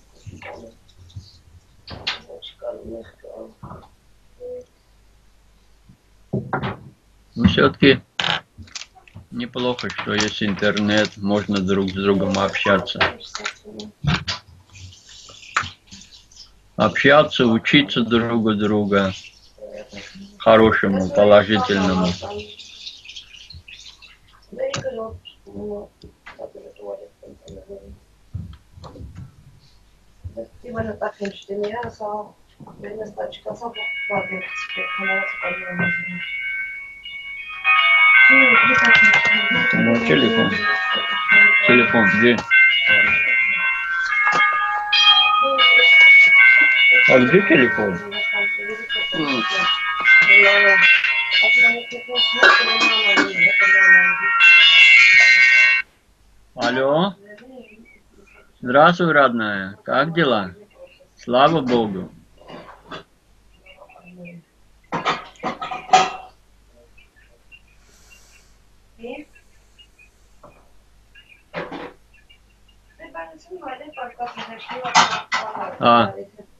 Но все-таки неплохо, что есть интернет, можно друг с другом общаться. Общаться, учиться друг у друга. Хорошему, положительному. Ну, телефон. Телефон, где? А где телефон? Алло. Здравствуй, родная. Как дела? Слава Богу. А.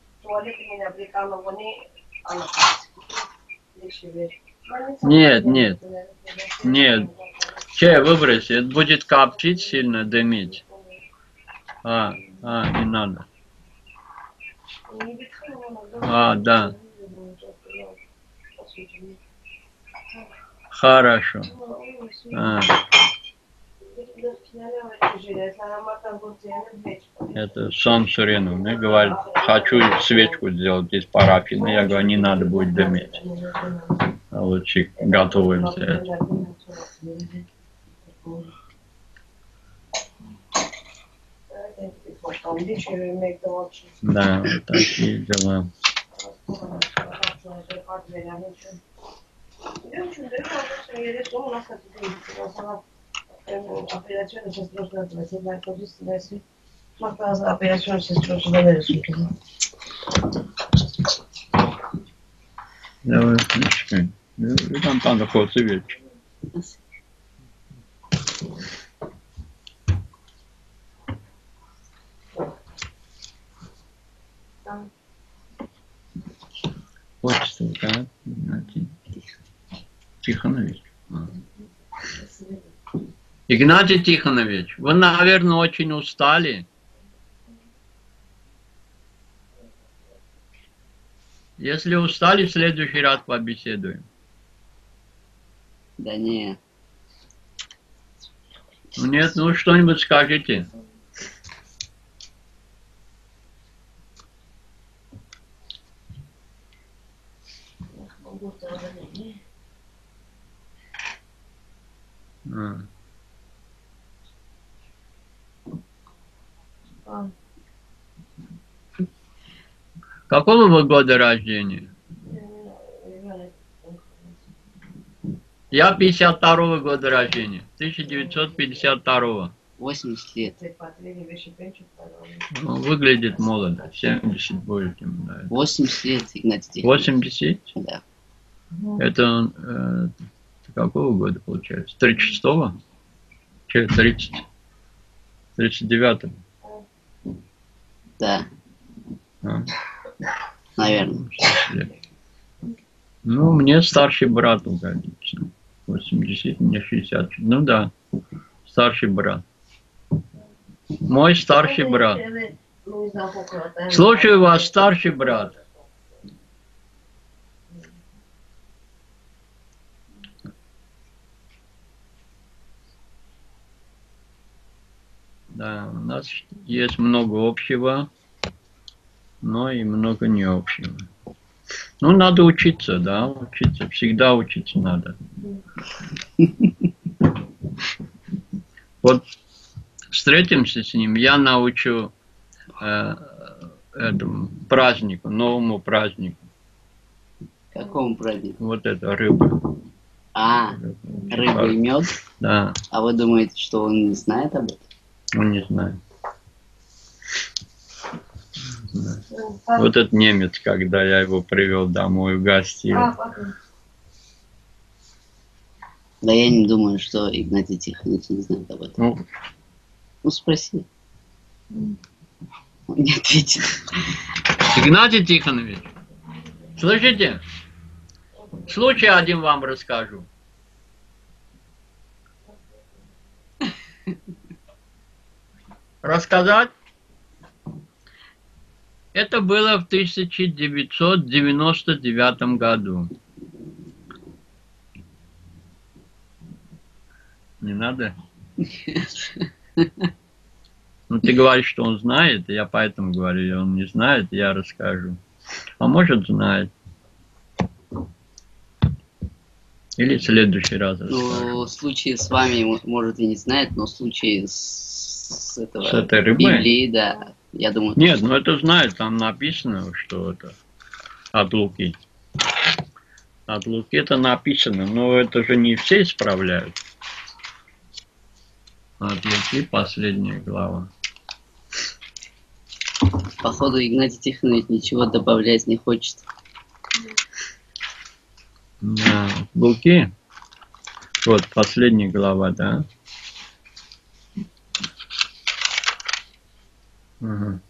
Нет, нет, нет. Чай выброси, это будет коптить сильно, дымить. А, а, не надо. А, да. Хорошо. А. Это Сан Суренов мне говорит, хочу свечку сделать из парафина. Я говорю, не надо будет дымить. А лучше готовимся. Да, вот такие дела. Давай, начни. И там там такой свеч. Отчество, да? Игнатий Тихонович. А. Игнатий Тихонович, вы, наверное, очень устали. Если устали, в следующий раз побеседуем. Да не. Нет, ну что-нибудь скажите. А. Какого вы года рождения? Я пятьдесят второго года рождения. тысяча девятьсот пятьдесят второго. восемьдесят лет. Ну, выглядит молодо. семьдесят будет ему, да. восемьдесят лет, Игнатий Тихонович. восемьдесят? Да. Это э, какого года получается? тридцать шестого? Че, тридцать? тридцать девятого? Да. А? Наверное. Ну, мне старший брат угодится. восемьдесят, мне шестьдесят. Ну да, старший брат. Мой старший брат. Слушаю вас, старший брат. Да, у нас есть много общего, но и много не общего. Ну, надо учиться, да, учиться. Всегда учиться надо. Вот встретимся с ним, я научу э, этому празднику, новому празднику. Какому празднику? Вот это рыба. А, рыба и мед? Да. А вы думаете, что он не знает об этом? Он не знает. Вот этот немец, когда я его привел домой, угостил. Да я не думаю, что Игнатий Тихонович не знает об этом. Ну, ну спроси. Он не ответит. Игнатий Тихонович, слышите? Случай один вам расскажу. Рассказать? Это было в тысяча девятьсот девяносто девятом году. Не надо? Ну, ты говоришь, что он знает, я поэтому говорю, он не знает, я расскажу. А может, знает. Или в следующий раз расскажу. Ну, случай с вами, может, и не знает, но случай с, с этого... С этой рыбой? Библии, да. Я думаю... Нет, ну это знает, там написано, что это от Луки. От Луки это написано, но это же не все исправляют. От Луки последняя глава. Походу, Игнатий Тихонович ничего добавлять не хочет. Да, Луки. Вот, последняя глава, да? Угу.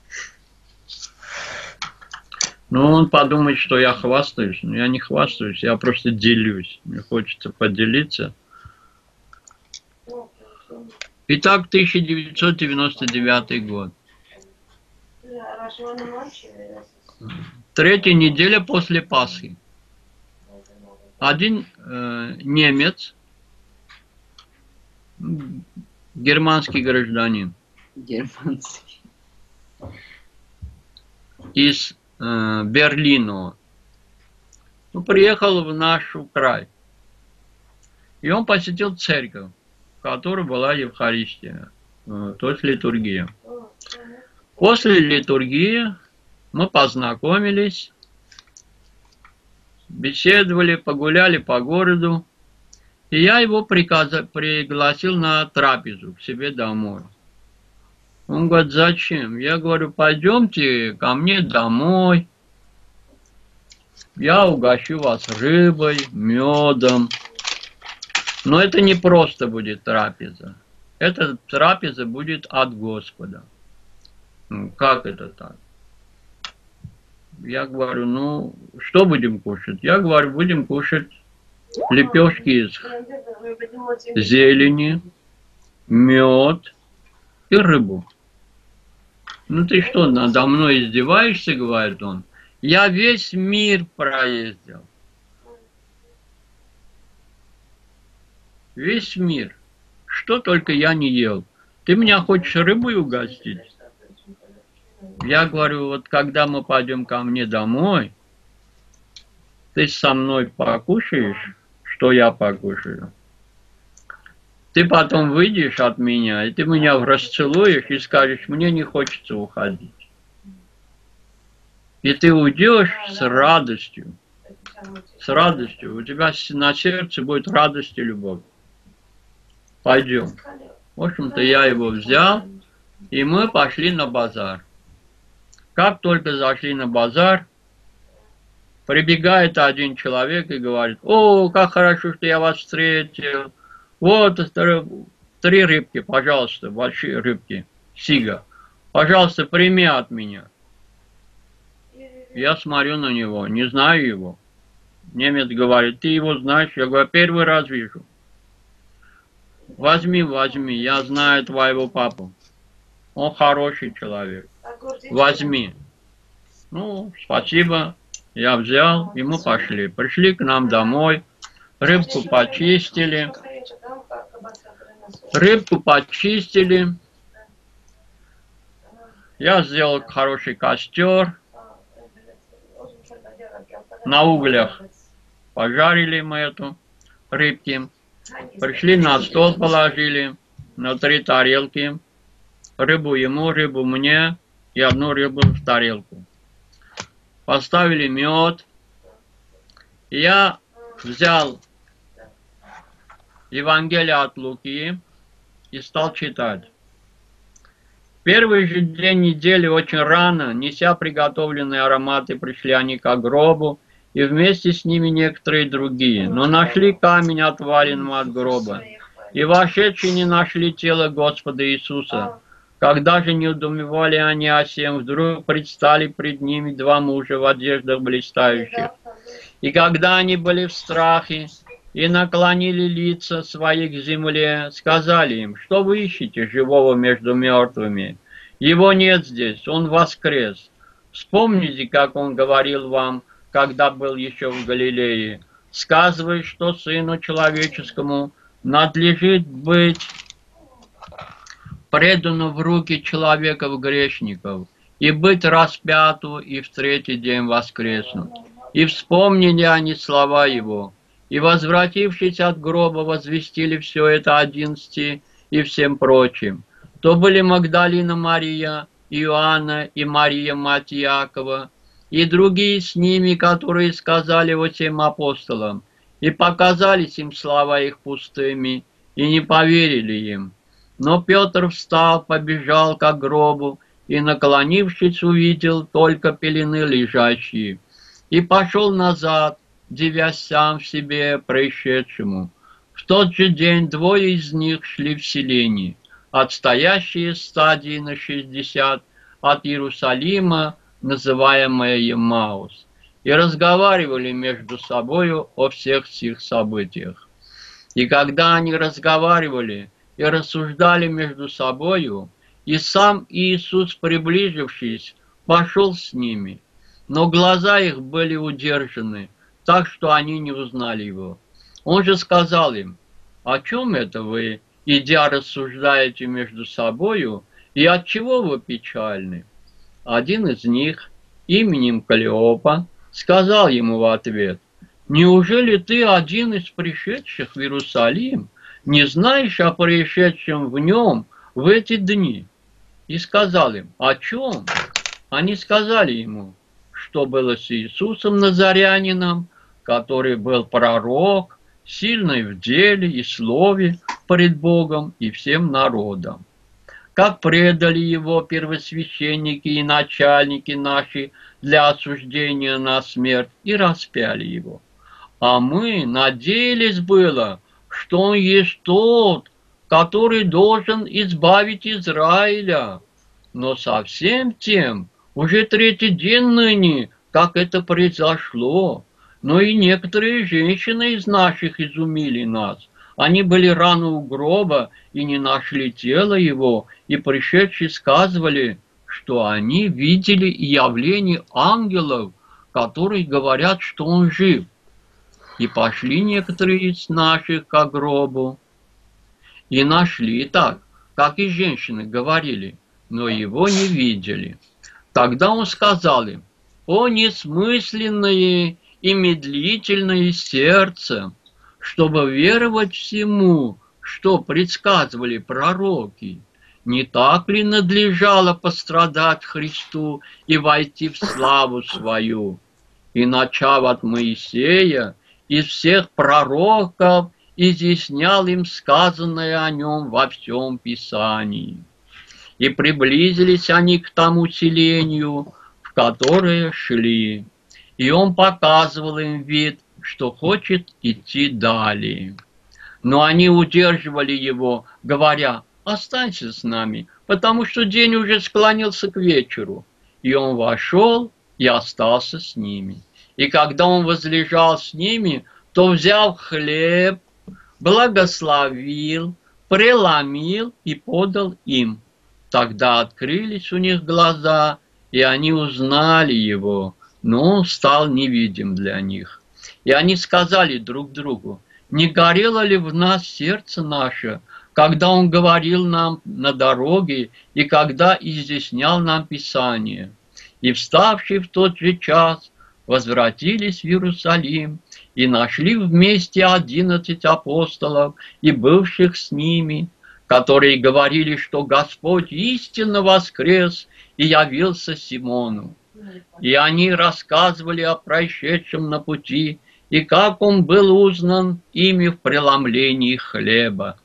Ну, он подумает, что я хвастаюсь. Но я не хвастаюсь, я просто делюсь. Мне хочется поделиться. Итак, тысяча девятьсот девяносто девятый год. Третья неделя после Пасхи. Один э, немец, германский гражданин Германский. из э, Берлина. Ну, приехал в наш край. И он посетил церковь, в которой была Евхаристия, э, то есть литургия. После литургии мы познакомились, беседовали, погуляли по городу. И я его приказ... пригласил на трапезу к себе домой. Он говорит, зачем? Я говорю, пойдемте ко мне домой. Я угощу вас рыбой, медом. Но это не просто будет трапеза. Эта трапеза будет от Господа. Ну, как это так? Я говорю, ну, что будем кушать? Я говорю, будем кушать лепешки из зелени, мед и рыбу. Ну ты что, надо мной издеваешься, говорит он. Я весь мир проездил. Весь мир. Что только я не ел. Ты меня хочешь рыбой угостить? Я говорю, вот когда мы пойдем ко мне домой, ты со мной покушаешь, что я покушаю. Ты потом выйдешь от меня, и ты меня расцелуешь и скажешь, мне не хочется уходить. И ты уйдешь с радостью. С радостью. У тебя на сердце будет радость и любовь. Пойдем. В общем-то, я его взял, и мы пошли на базар. Как только зашли на базар, прибегает один человек и говорит, о, как хорошо, что я вас встретил. Вот три рыбки, пожалуйста, большие рыбки, сига. Пожалуйста, прими от меня. Я смотрю на него, не знаю его. Немец говорит, ты его знаешь? Я говорю, первый раз вижу. Возьми, возьми, я знаю твоего папу. Он хороший человек. Возьми. Ну, спасибо. Я взял, и мы пошли. Пришли к нам домой, рыбку почистили. Рыбку почистили. Я сделал хороший костер. На углях пожарили мы эту рыбки. Пришли на стол, положили на три тарелки. Рыбу ему, рыбу мне и одну рыбу в тарелку. Поставили мед. Я взял Евангелие от Луки и стал читать. Первый же день недели очень рано, неся приготовленные ароматы, пришли они к гробу, и вместе с ними некоторые другие. Но нашли камень отваленным от гроба, и вошедшие не нашли тело Господа Иисуса. Когда же не удумевали они о сем, вдруг предстали пред ними два мужа в одеждах блистающих. И когда они были в страхе и наклонили лица свои к земле, сказали им, что вы ищете живого между мертвыми? Его нет здесь, он воскрес. Вспомните, как он говорил вам, когда был еще в Галилее, сказывая, что Сыну Человеческому надлежит быть предану в руки человеков-грешников, и быть распяту, и в третий день воскреснуть. И вспомнили они слова его, и, возвратившись от гроба, возвестили все это одиннадцати и всем прочим. То были Магдалина Мария, Иоанна и Мария, мать Иакова, и другие с ними, которые сказали вот всем апостолам, и показались им слова их пустыми, и не поверили им. Но Петр встал, побежал к гробу, и, наклонившись, увидел только пелены лежащие, и пошел назад, дивясь сам в себе происшедшему. В тот же день двое из них шли в селение, отстоящие стадии на шестьдесят от Иерусалима, называемое Емаус, и разговаривали между собою о всех сих событиях. И когда они разговаривали и рассуждали между собою, и сам Иисус, приближившись, пошел с ними, но глаза их были удержаны, так что они не узнали его. Он же сказал им, о чем это вы идя рассуждаете между собою, и отчего вы печальны? Один из них, именем Калиопа, сказал ему в ответ: неужели ты один из пришедших в Иерусалим не знаешь о происшедшем в нем в эти дни? И сказал им: о чем? Они сказали ему, что было с Иисусом Назарянином, который был пророк, сильный в деле и слове пред Богом и всем народом. Как предали его первосвященники и начальники наши для осуждения на смерть и распяли его. А мы надеялись было, что он есть тот, который должен избавить Израиля. Но совсем тем уже третий день ныне, как это произошло. Но и некоторые женщины из наших изумили нас. Они были рано у гроба и не нашли тело его, и пришедшие сказывали, что они видели явление ангелов, которые говорят, что он жив. И пошли некоторые из наших к гробу, и нашли так, как и женщины говорили, но его не видели. Тогда он сказал им: о несмысленное и медлительное сердце, чтобы веровать всему, что предсказывали пророки. Не так ли надлежало пострадать Христу и войти в славу свою? И начав от Моисея, из всех пророков, изъяснял им сказанное о нем во всем Писании. И приблизились они к тому селению, в которое шли. И он показывал им вид, что хочет идти далее. Но они удерживали его, говоря: останься с нами, потому что день уже склонился к вечеру. И он вошел и остался с ними. И когда он возлежал с ними, то, взяв хлеб, благословил, преломил и подал им. Тогда открылись у них глаза, и они узнали его, но он стал невидим для них. И они сказали друг другу: не горело ли в нас сердце наше, когда он говорил нам на дороге и когда изъяснял нам Писание? И, вставшие в тот же час, возвратились в Иерусалим и нашли вместе одиннадцать апостолов и бывших с ними, которые говорили, что Господь истинно воскрес и явился Симону. И они рассказывали о происшедшем на пути, и как он был узнан ими в преломлении хлеба.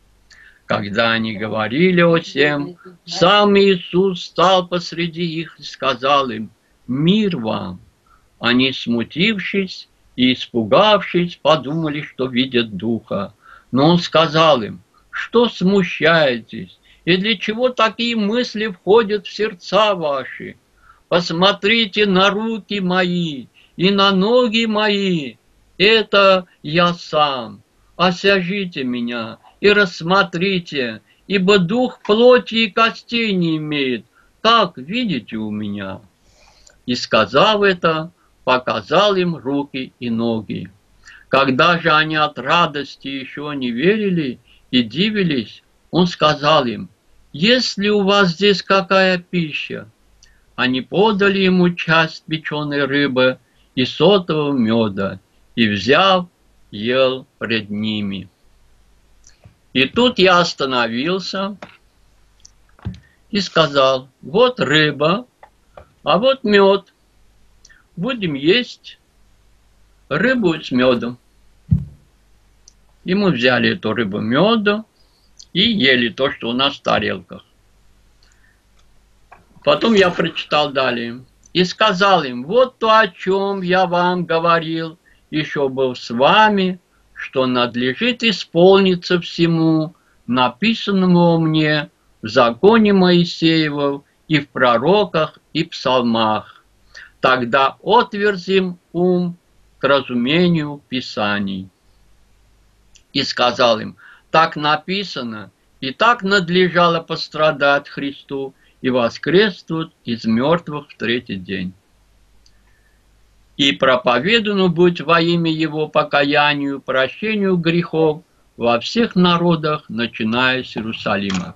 Когда они говорили о сем, сам Иисус стал посреди их и сказал им: мир вам. Они, смутившись и испугавшись, подумали, что видят Духа. Но он сказал им: что смущаетесь, и для чего такие мысли входят в сердца ваши? Посмотрите на руки мои и на ноги мои, это я сам. Осяжите меня и рассмотрите, ибо дух плоти и костей не имеет, как видите у меня. И, сказав это, показал им руки и ноги. Когда же они от радости еще не верили и дивились, он сказал им: есть ли у вас здесь какая пища? Они подали ему часть печеной рыбы и сотого меда, и, взяв, ел пред ними. И тут я остановился и сказал: вот рыба, а вот мед. Будем есть рыбу с медом. И мы взяли эту рыбу меда и ели то, что у нас в тарелках. Потом я прочитал далее. И сказал им: вот то, о чем я вам говорил, еще был с вами, что надлежит исполниться всему, написанному мне в законе Моисеевом и в пророках и псалмах. Тогда отверзим ум к разумению Писаний. И сказал им: так написано, и так надлежало пострадать Христу и воскреснуть из мертвых в третий день. И проповедано будет во имя Его покаянию, прощению грехов во всех народах, начиная с Иерусалима.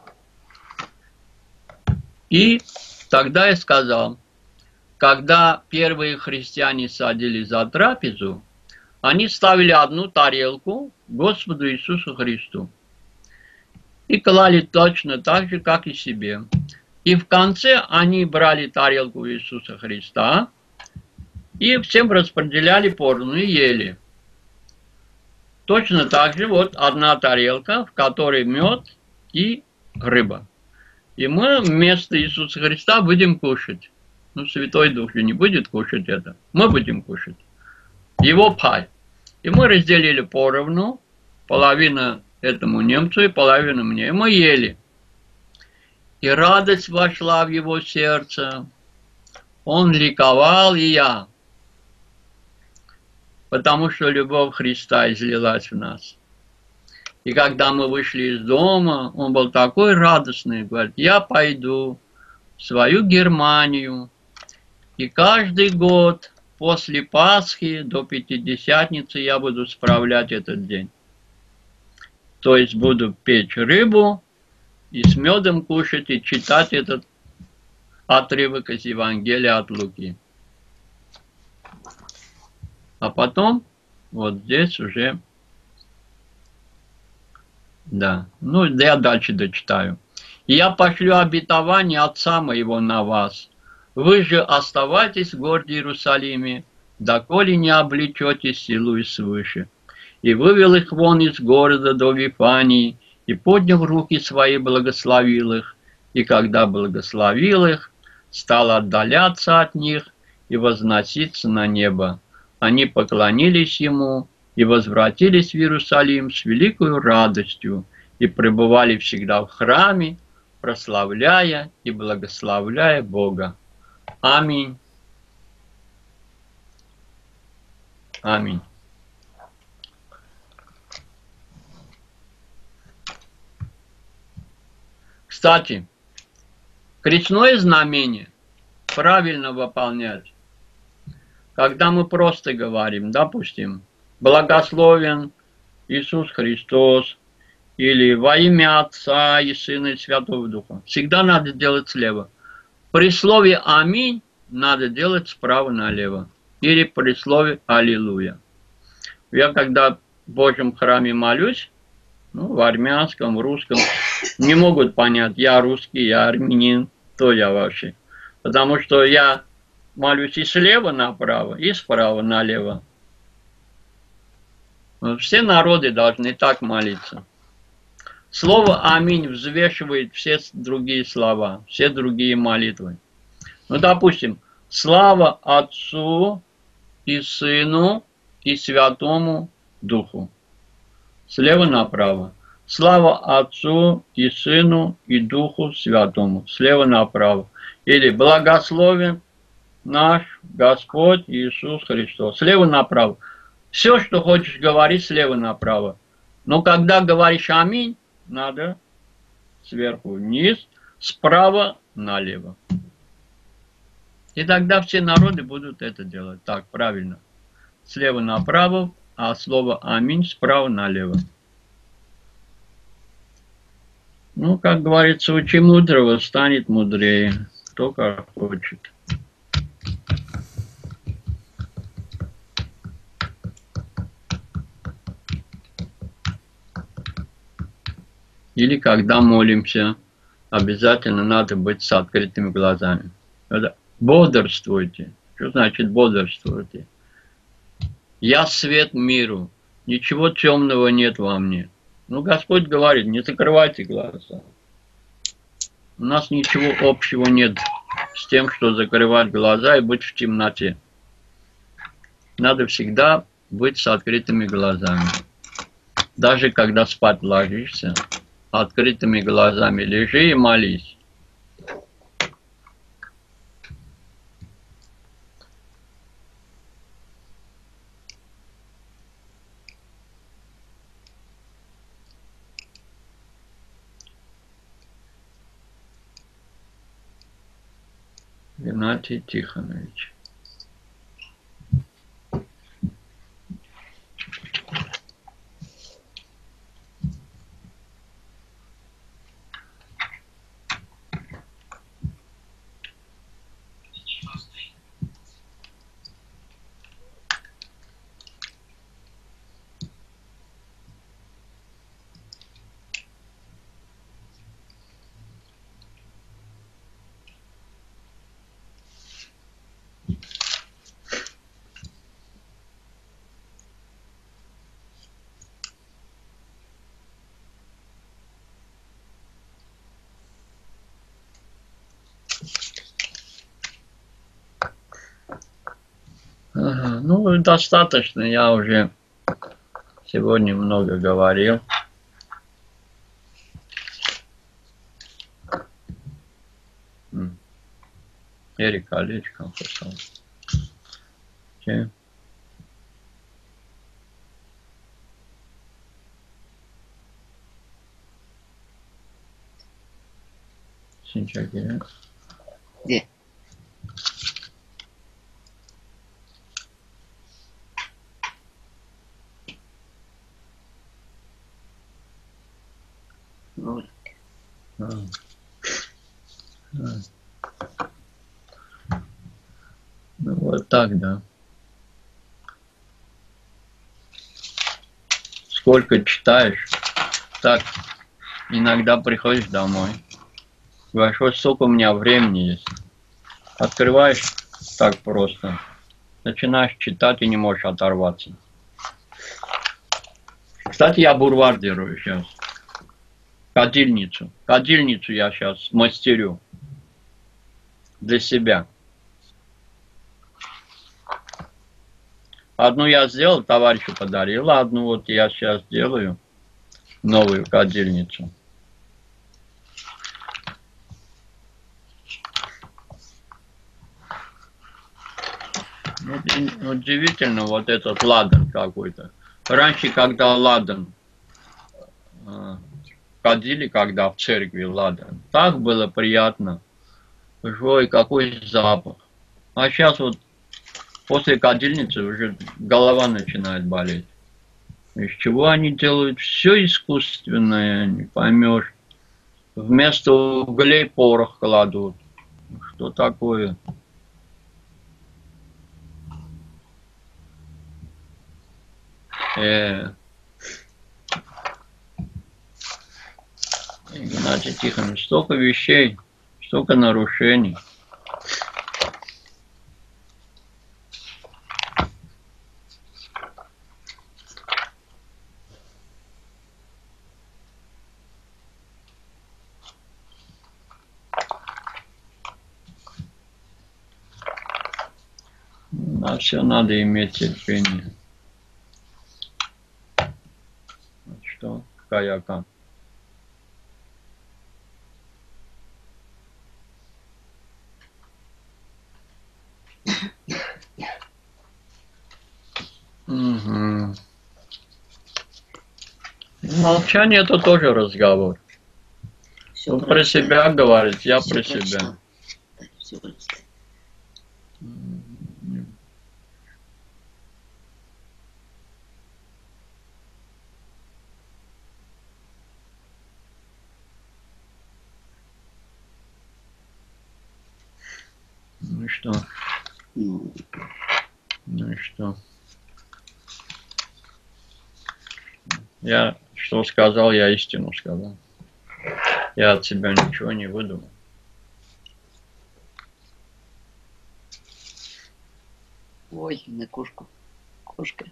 И тогда я сказал, когда первые христиане садились за трапезу, они ставили одну тарелку Господу Иисусу Христу и клали точно так же, как и себе. И в конце они брали тарелку Иисуса Христа и всем распределяли поровну и ели. Точно так же вот одна тарелка, в которой мед и рыба. И мы вместо Иисуса Христа будем кушать. Ну, Святой Дух же не будет кушать это. Мы будем кушать. Его пай. И мы разделили поровну. Половина этому немцу и половина мне. И мы ели. И радость вошла в его сердце. Он ликовал, и я. Потому что любовь Христа излилась в нас. И когда мы вышли из дома, он был такой радостный. Говорит, я пойду в свою Германию. И каждый год после Пасхи до Пятидесятницы я буду справлять этот день. То есть буду печь рыбу и с медом кушать и читать этот отрывок из Евангелия от Луки. А потом вот здесь уже... Да, ну я дальше дочитаю. «И я пошлю обетование Отца моего на вас. Вы же оставайтесь в городе Иерусалиме, доколе не облечетесь силой свыше. И вывел их вон из города до Вифании, и, подняв руки свои, благословил их. И когда благословил их, стал отдаляться от них и возноситься на небо. Они поклонились ему и возвратились в Иерусалим с великою радостью и пребывали всегда в храме, прославляя и благословляя Бога. Аминь. Аминь. Кстати, крестное знамение правильно выполнять, когда мы просто говорим, допустим, благословен Иисус Христос, или во имя Отца и Сына и Святого Духа. Всегда надо делать слева. При слове «Аминь» надо делать справа налево. Или при слове «Аллилуйя». Я когда в Божьем храме молюсь, ну, в армянском, в русском, не могут понять, я русский, я армянин, кто я вообще. Потому что я молюсь и слева направо, и справа налево. Все народы должны так молиться. Слово «Аминь» взвешивает все другие слова, все другие молитвы. Ну, допустим, слава Отцу и Сыну и Святому Духу. Слева направо. Слава Отцу и Сыну и Духу Святому. Слева направо. Или благословен наш Господь Иисус Христос. Слева направо. Все, что хочешь говорить, слева направо. Но когда говоришь «Аминь», надо сверху вниз, справа налево. И тогда все народы будут это делать. Так, правильно. Слева направо, а слово «Аминь» справа налево. Ну, как говорится, учи мудрого, станет мудрее. Кто как хочет. Или когда молимся, обязательно надо быть с открытыми глазами. Бодрствуйте. Что значит бодрствуйте? Я свет миру. Ничего темного нет во мне. Ну, Господь говорит, не закрывайте глаза. У нас ничего общего нет с тем, что закрывать глаза и быть в темноте. Надо всегда быть с открытыми глазами. Даже когда спать ложишься, открытыми глазами лежи и молись. Геннадий Тихонович. Ну, достаточно, я уже сегодня много говорил. М. Эрик колечко писал. Окей. Синчаки. Где? Ролик. А. А. Ну, вот так, да. Сколько читаешь, так иногда приходишь домой. Говоришь, вот столько у меня времени есть. Открываешь так просто. Начинаешь читать и не можешь оторваться. Кстати, я бурвардирую сейчас. Кадильницу. Кадильницу я сейчас мастерю. Для себя. Одну я сделал, товарищу подарил. Одну вот я сейчас делаю. Новую кадильницу. Удивительно, вот этот ладан какой-то. Раньше, когда ладан э, ходили, когда в церкви ладан, так было приятно. Ой, какой запах. А сейчас вот после кадильницы уже голова начинает болеть. Из чего они делают? Все искусственное, не поймешь. Вместо углей порох кладут. Что такое? Э, Игнатий Тихонович, столько вещей, столько нарушений. На все надо иметь терпение. Что? Каяка. Угу. Молчание это тоже разговор. Всё Он про себя говорит, я Всё про себя. прочитал. Так, всё прочитал. Ну и что? Ну, Ну и что? Я что сказал, я истину сказал. Я от себя ничего не выдумал. ой, на кошку. Кошка.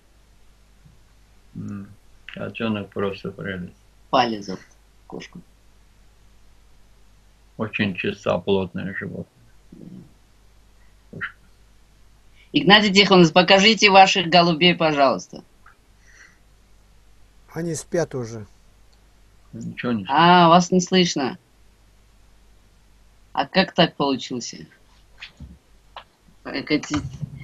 М. Котенок просто прелесть. Пали зовут кошку. Очень чистоплотное животное. Игнатий Тихонович, покажите ваших голубей, пожалуйста. Они спят уже. Ничего не А, вас не слышно. А как так получилось? Прекратить.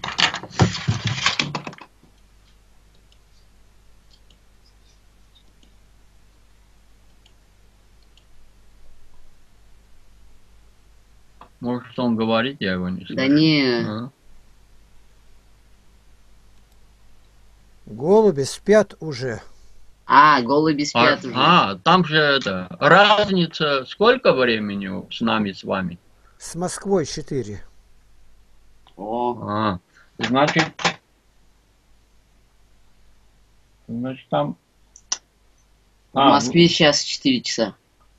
Может, он говорит, я его не слышу. Да не. А? Голуби спят уже. А, голуби А, спят уже. а, там же это, разница, сколько времени с нами, с вами? С Москвой четыре. О, А, значит, значит там... в А, Москве сейчас четыре часа.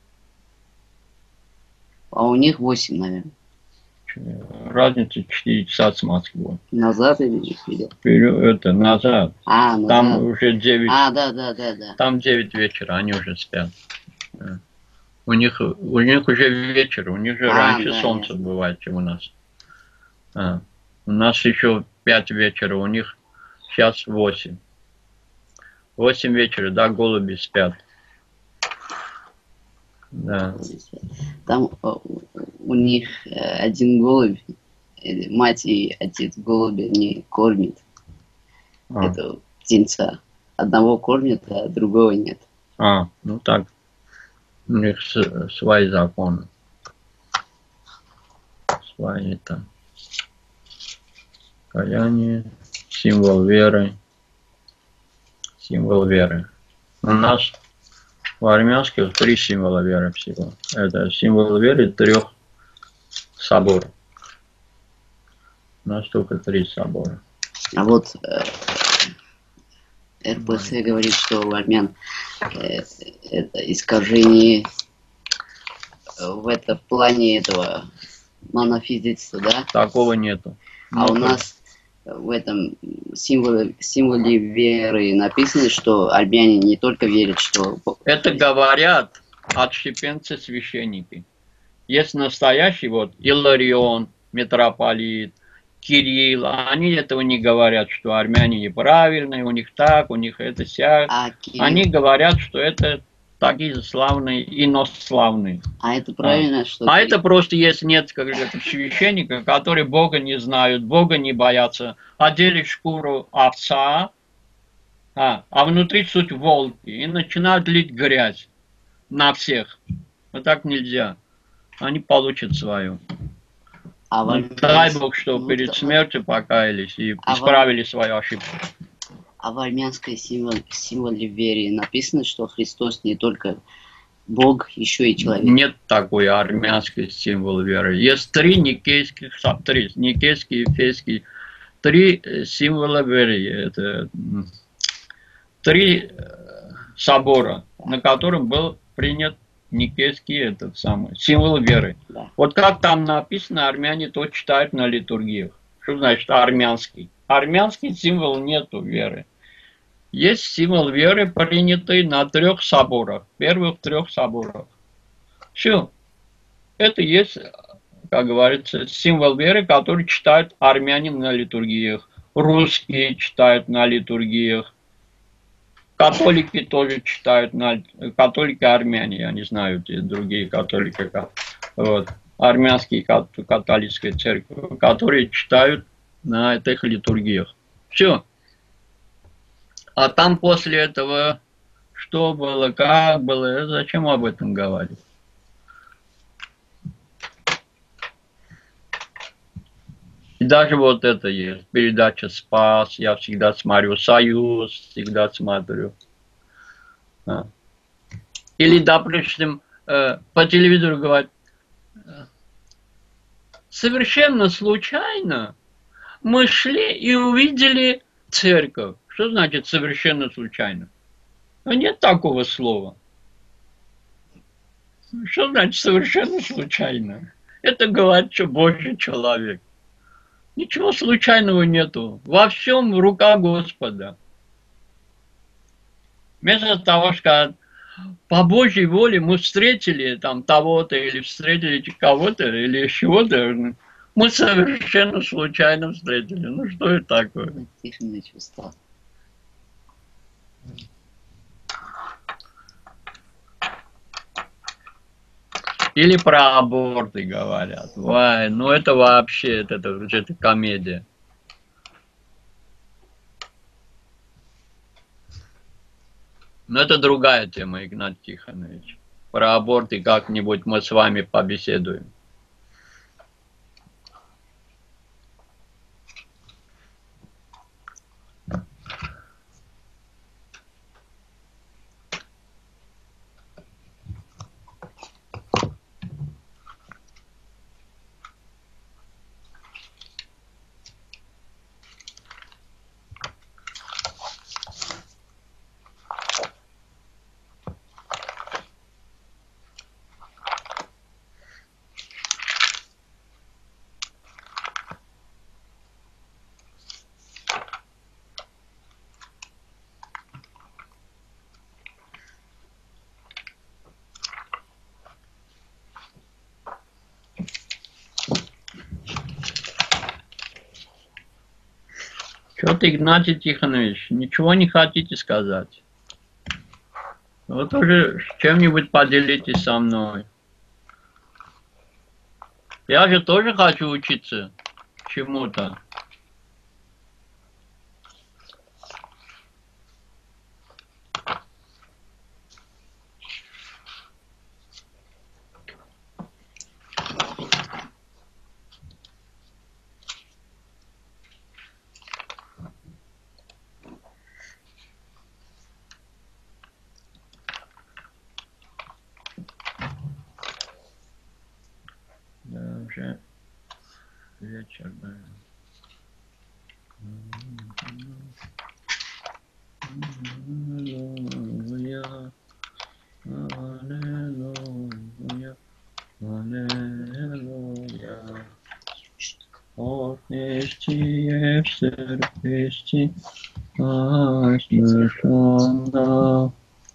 А у них восемь, наверное. разница четыре часа с Москвой. Назад или вперед? Вперед, это, назад. А, назад. Там уже девять, А, да, да, да, да. там девять вечера, они уже спят. Да. У них, у них уже вечер, у них же А, раньше да, солнце ясно. бывает, чем у нас. А, у нас еще пять вечера, у них сейчас восемь. Восемь вечера, да, голуби спят. Да. Там э, у них э, один голубь, э, мать и отец голубя не кормит А, этого птенца. Одного кормят, а другого нет. а, ну так. У них с- свои законы. Свои там. Каяние, символ веры. Символ веры. У нас в армянских три символа веры всего. Это символ веры трех соборов. У нас только три собора. А вот э, эр пэ цэ говорит, что у армян э, это искажение э, в этом плане этого монофизица, да? Такого нету. А у Ну, нас в этом символе, символе веры написано, что армяне не только верят, что... это говорят отщепенцы священники. Есть настоящий вот Иларион, митрополит, Кирилл. Они этого не говорят, что армяне неправильные, у них так, у них это сяк. А, Кирилл, Они говорят, что это такие славные, инославные. а это правильно, что... А ты- это просто есть несколько священников, которые Бога не знают, Бога не боятся, одели шкуру овца, а, а внутри суть волки, и начинают лить грязь на всех. Вот так нельзя. Они получат свою. а в Ну, армянском- дай Бог, что ну, перед да, смертью покаялись и А в- исправили свою ошибку. А в армянской символ, символе веры написано, что Христос не только Бог, еще и человек. Нет такой армянской символ веры. Есть три никейских, три, никейский, ефесский, три э, символа веры. Это м, три э, собора, на котором был принят никейский этот самый символ веры. Да. Вот как там написано, армяне то читают на литургиях. Что значит армянский? Армянский символ нету веры. Есть символ веры, принятый на трех соборах, первых трех соборах. Все. Это есть, как говорится, символ веры, который читают армяне на литургиях. Русские читают на литургиях. Католики тоже читают, на, католики армяне, я не знаю, те другие католики. Вот. Армянские католическая церковь, которые читают на этих литургиях. Все. А там после этого что было, как было, зачем об этом говорить? И даже вот это есть, передача «Спас», я всегда смотрю, «Союз», всегда смотрю. А. Или, допустим, э, по телевизору говорят, совершенно случайно мы шли и увидели церковь. Что значит совершенно случайно? А нет такого слова. Что значит совершенно случайно? Это говорит, что Божий человек. Ничего случайного нету. Во всем рука Господа. Вместо того, что по Божьей воле мы встретили там того-то, или встретили кого-то, или чего-то, мы совершенно случайно встретили. Ну что это такое? Тишина чувства. Или про аборты говорят. Вай, ну это вообще, это, это, это комедия. Но это другая тема, Игнат Тихонович. Про аборты как-нибудь мы с вами побеседуем. Что-то, Игнатий Тихонович, ничего не хотите сказать? Вот уже чем-нибудь поделитесь со мной. Я же тоже хочу учиться чему-то. Да, уже вечер, да. Аллилуйя, аллилуйя, аллилуйя. Отнести в сердце, слышана.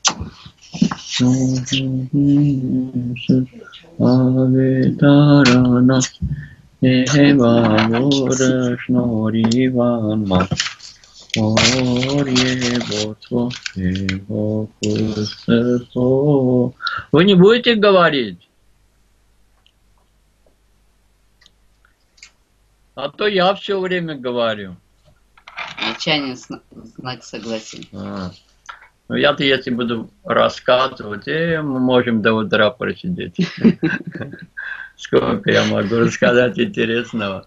Авитарана, Ева Мурашнориванма, Орьеботво, Его Кусефо. Вы не будете говорить? А то я все время говорю. Молчание знак согласия. А. Ну я-то если буду рассказывать, э, мы можем до утра просидеть. Сколько я могу рассказать интересного.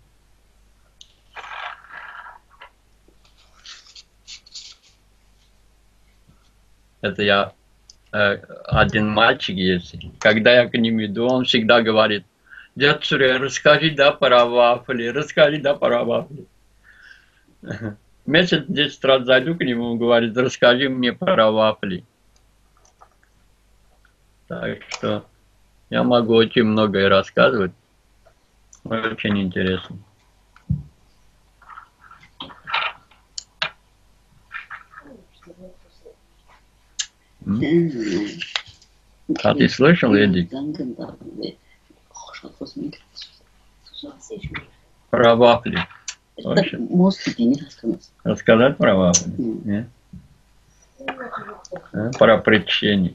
Это я, э, один мальчик есть, когда я к ним иду, он всегда говорит: дядь Суря, расскажи, да, про вафли, расскажи, да, про вафли. Месяц десять раз зайду к нему, он говорит: расскажи мне про вафли. Так что я могу очень многое рассказывать. Очень интересно. А ты слышал, Эдик? Про вафли. Рассказать про вафли? Нет? А, про причине.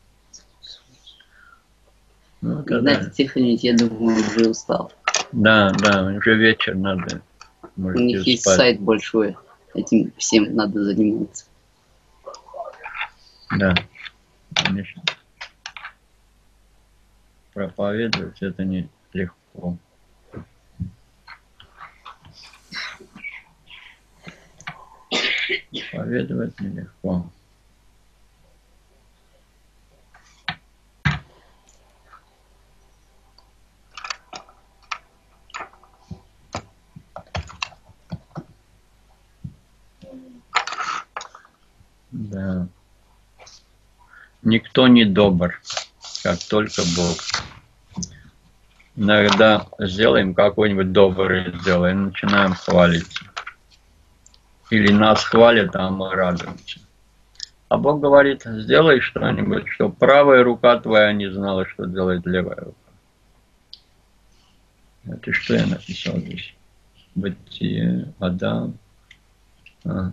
Ну, Игнатий Тихонович, я думаю, уже устал. Да, да, уже вечер надо. У них есть спать. Сайт большой, этим всем надо заниматься. Да, конечно. Проповедовать это не легко. Проповедовать нелегко. Да. Никто не добр, как только Бог. Иногда сделаем какой-нибудь добрый дело и начинаем хвалиться. Или нас хвалят, а мы радуемся. А Бог говорит: сделай что-нибудь, чтобы правая рука твоя не знала, что делает левая рука. Это что я написал здесь? Бытие, Адам. А.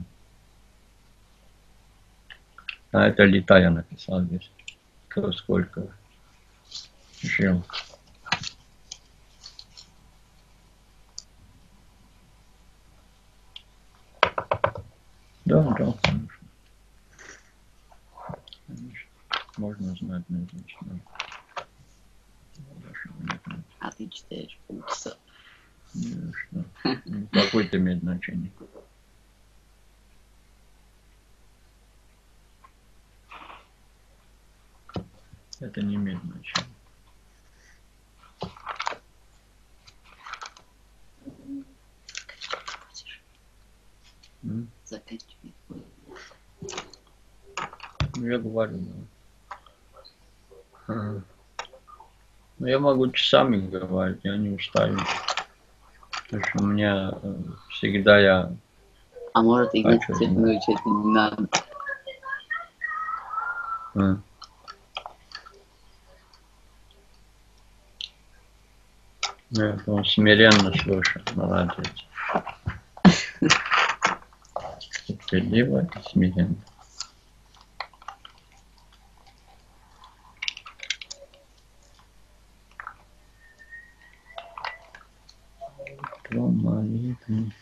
А это лета я написал здесь. Кто сколько жил. Да, да, конечно. Конечно. Можно знать наизусть. А ты читаешь полчаса. Конечно. Какое-то имеет значение. Это не имеет значения. Заканчивай. Я говорю, да. Ага. Но я могу часами говорить, я не устаю. Потому что у меня всегда я... А может, Игнатий Тихонович, это не надо? А. Нет, он смиренно слушает, молодец. терпеливо и смиренно. Про молитву.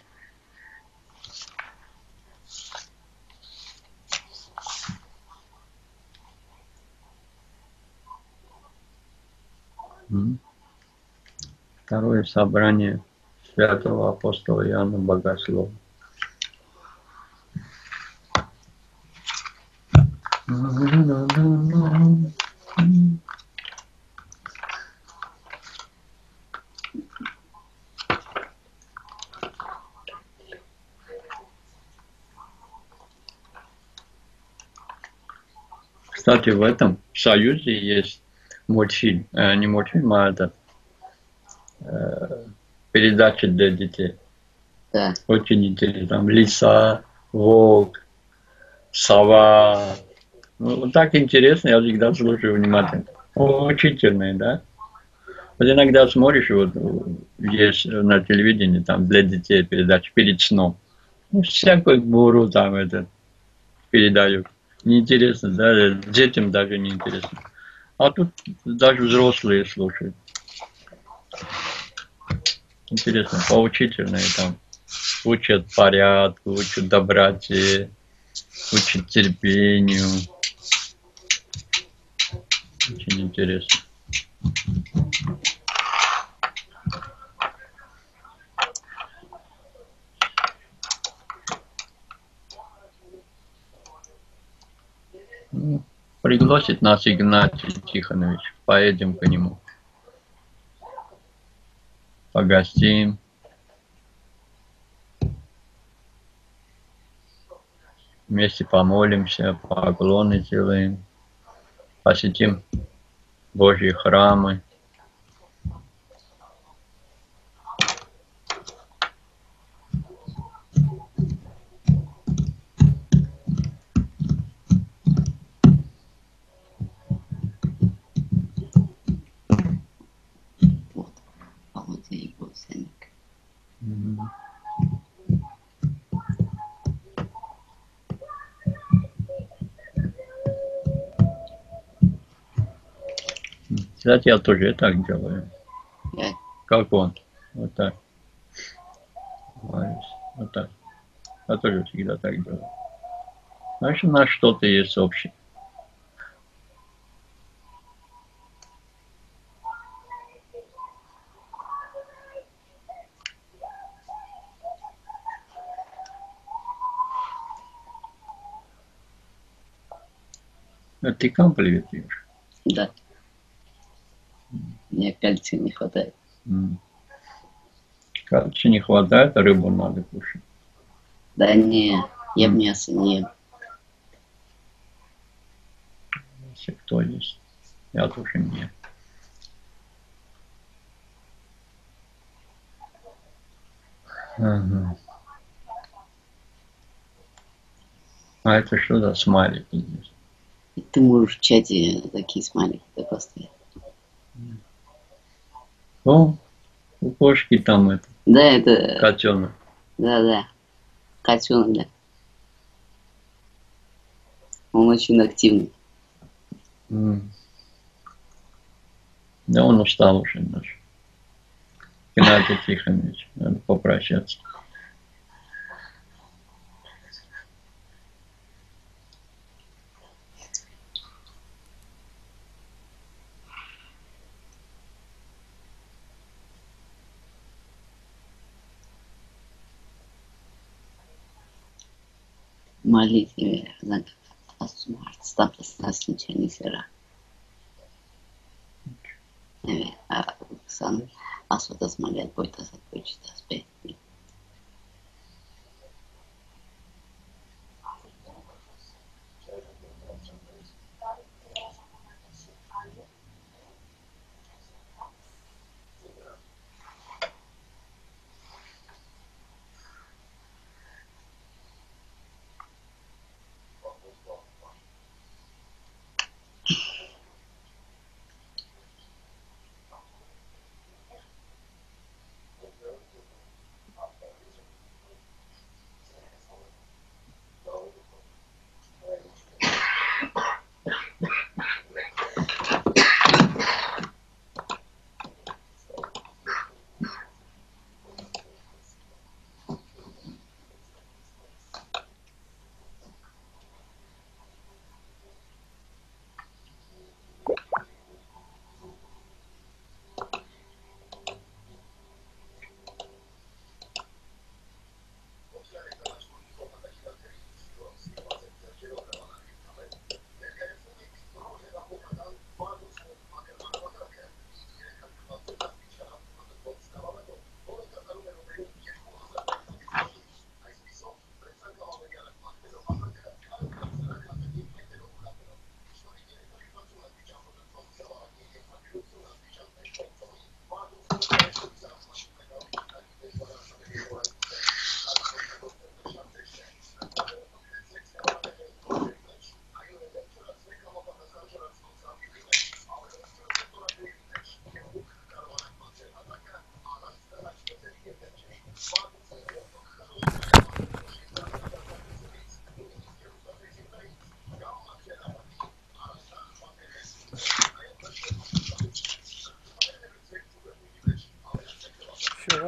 М. Второе собрание святого апостола Иоанна Богослова. Кстати, в этом союзе есть мультфильм, э, не мультфильм, а это э, передача для детей. Да. Очень интересно. Там лиса, волк, сова. Ну, вот так интересно, я всегда слушаю внимательно. Учительные, да? Вот иногда смотришь, вот есть на телевидении там для детей передачи перед сном. Ну, всякую буру там это передают. Неинтересно, да? Детям даже не интересно. А тут даже взрослые слушают. Интересно, поучительные там. Учат порядку, учат доброте, учат терпению. Очень интересно. Ну, пригласит нас Игнатий Тихонович. Поедем к нему. Погостим. Вместе помолимся, поклоны сделаем. Посетим Божьи храмы. Вот. Володя и Гусеник. Мгм. Кстати, я тоже так делаю. Я Как он. Вот так. Молюсь. Вот так. Я тоже всегда так делаю. Значит, у нас что-то есть общее. А ты камплеве пьешь? да. Мне кальция не хватает. М. Кальция не хватает, а рыбу надо кушать. Да не, я М. мясо не ем. Если кто есть. Я тоже не. Ага. А это что за смайлики здесь? И ты можешь в чате такие смайлики поставить. О, у кошки там это, Да, это... котенок. Да, да. Котенок, да. Он очень активный. М. Да он устал уже наш. Геннадий Тихонович, надо попрощаться. Молитве за статус нас ничего не сера. А сам асотас молят бойтас отпочитас бе.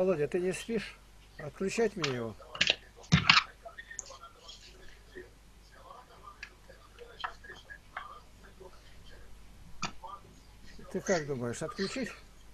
Володя, ты не спишь? Отключать мне его? Ты как думаешь, отключить?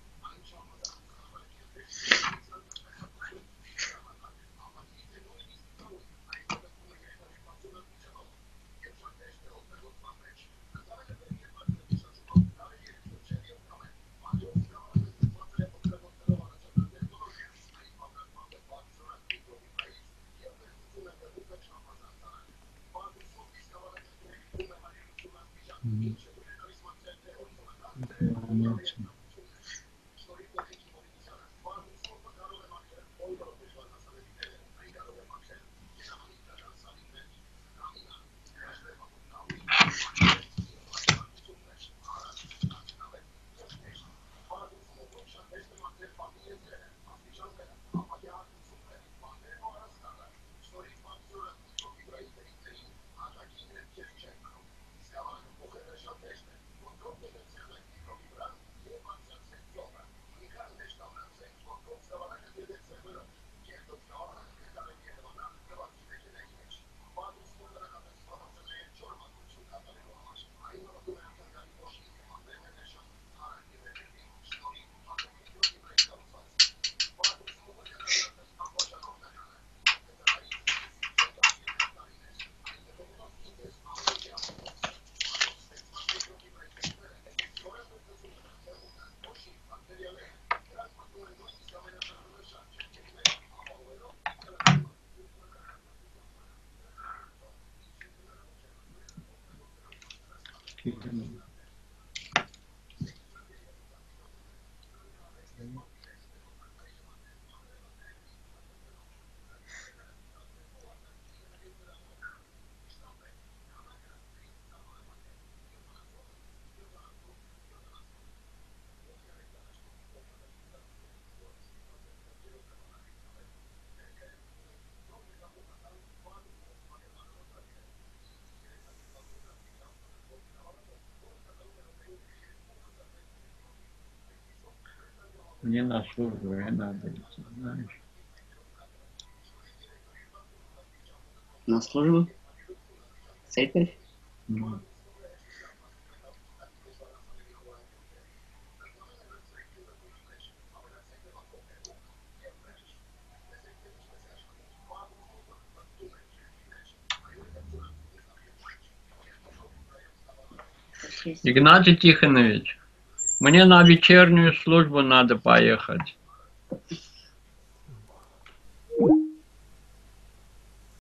Мне на службу не надо идти, знаешь. На службу? В церковь? Ну, Игнатий Тихонович, мне на вечернюю службу надо поехать.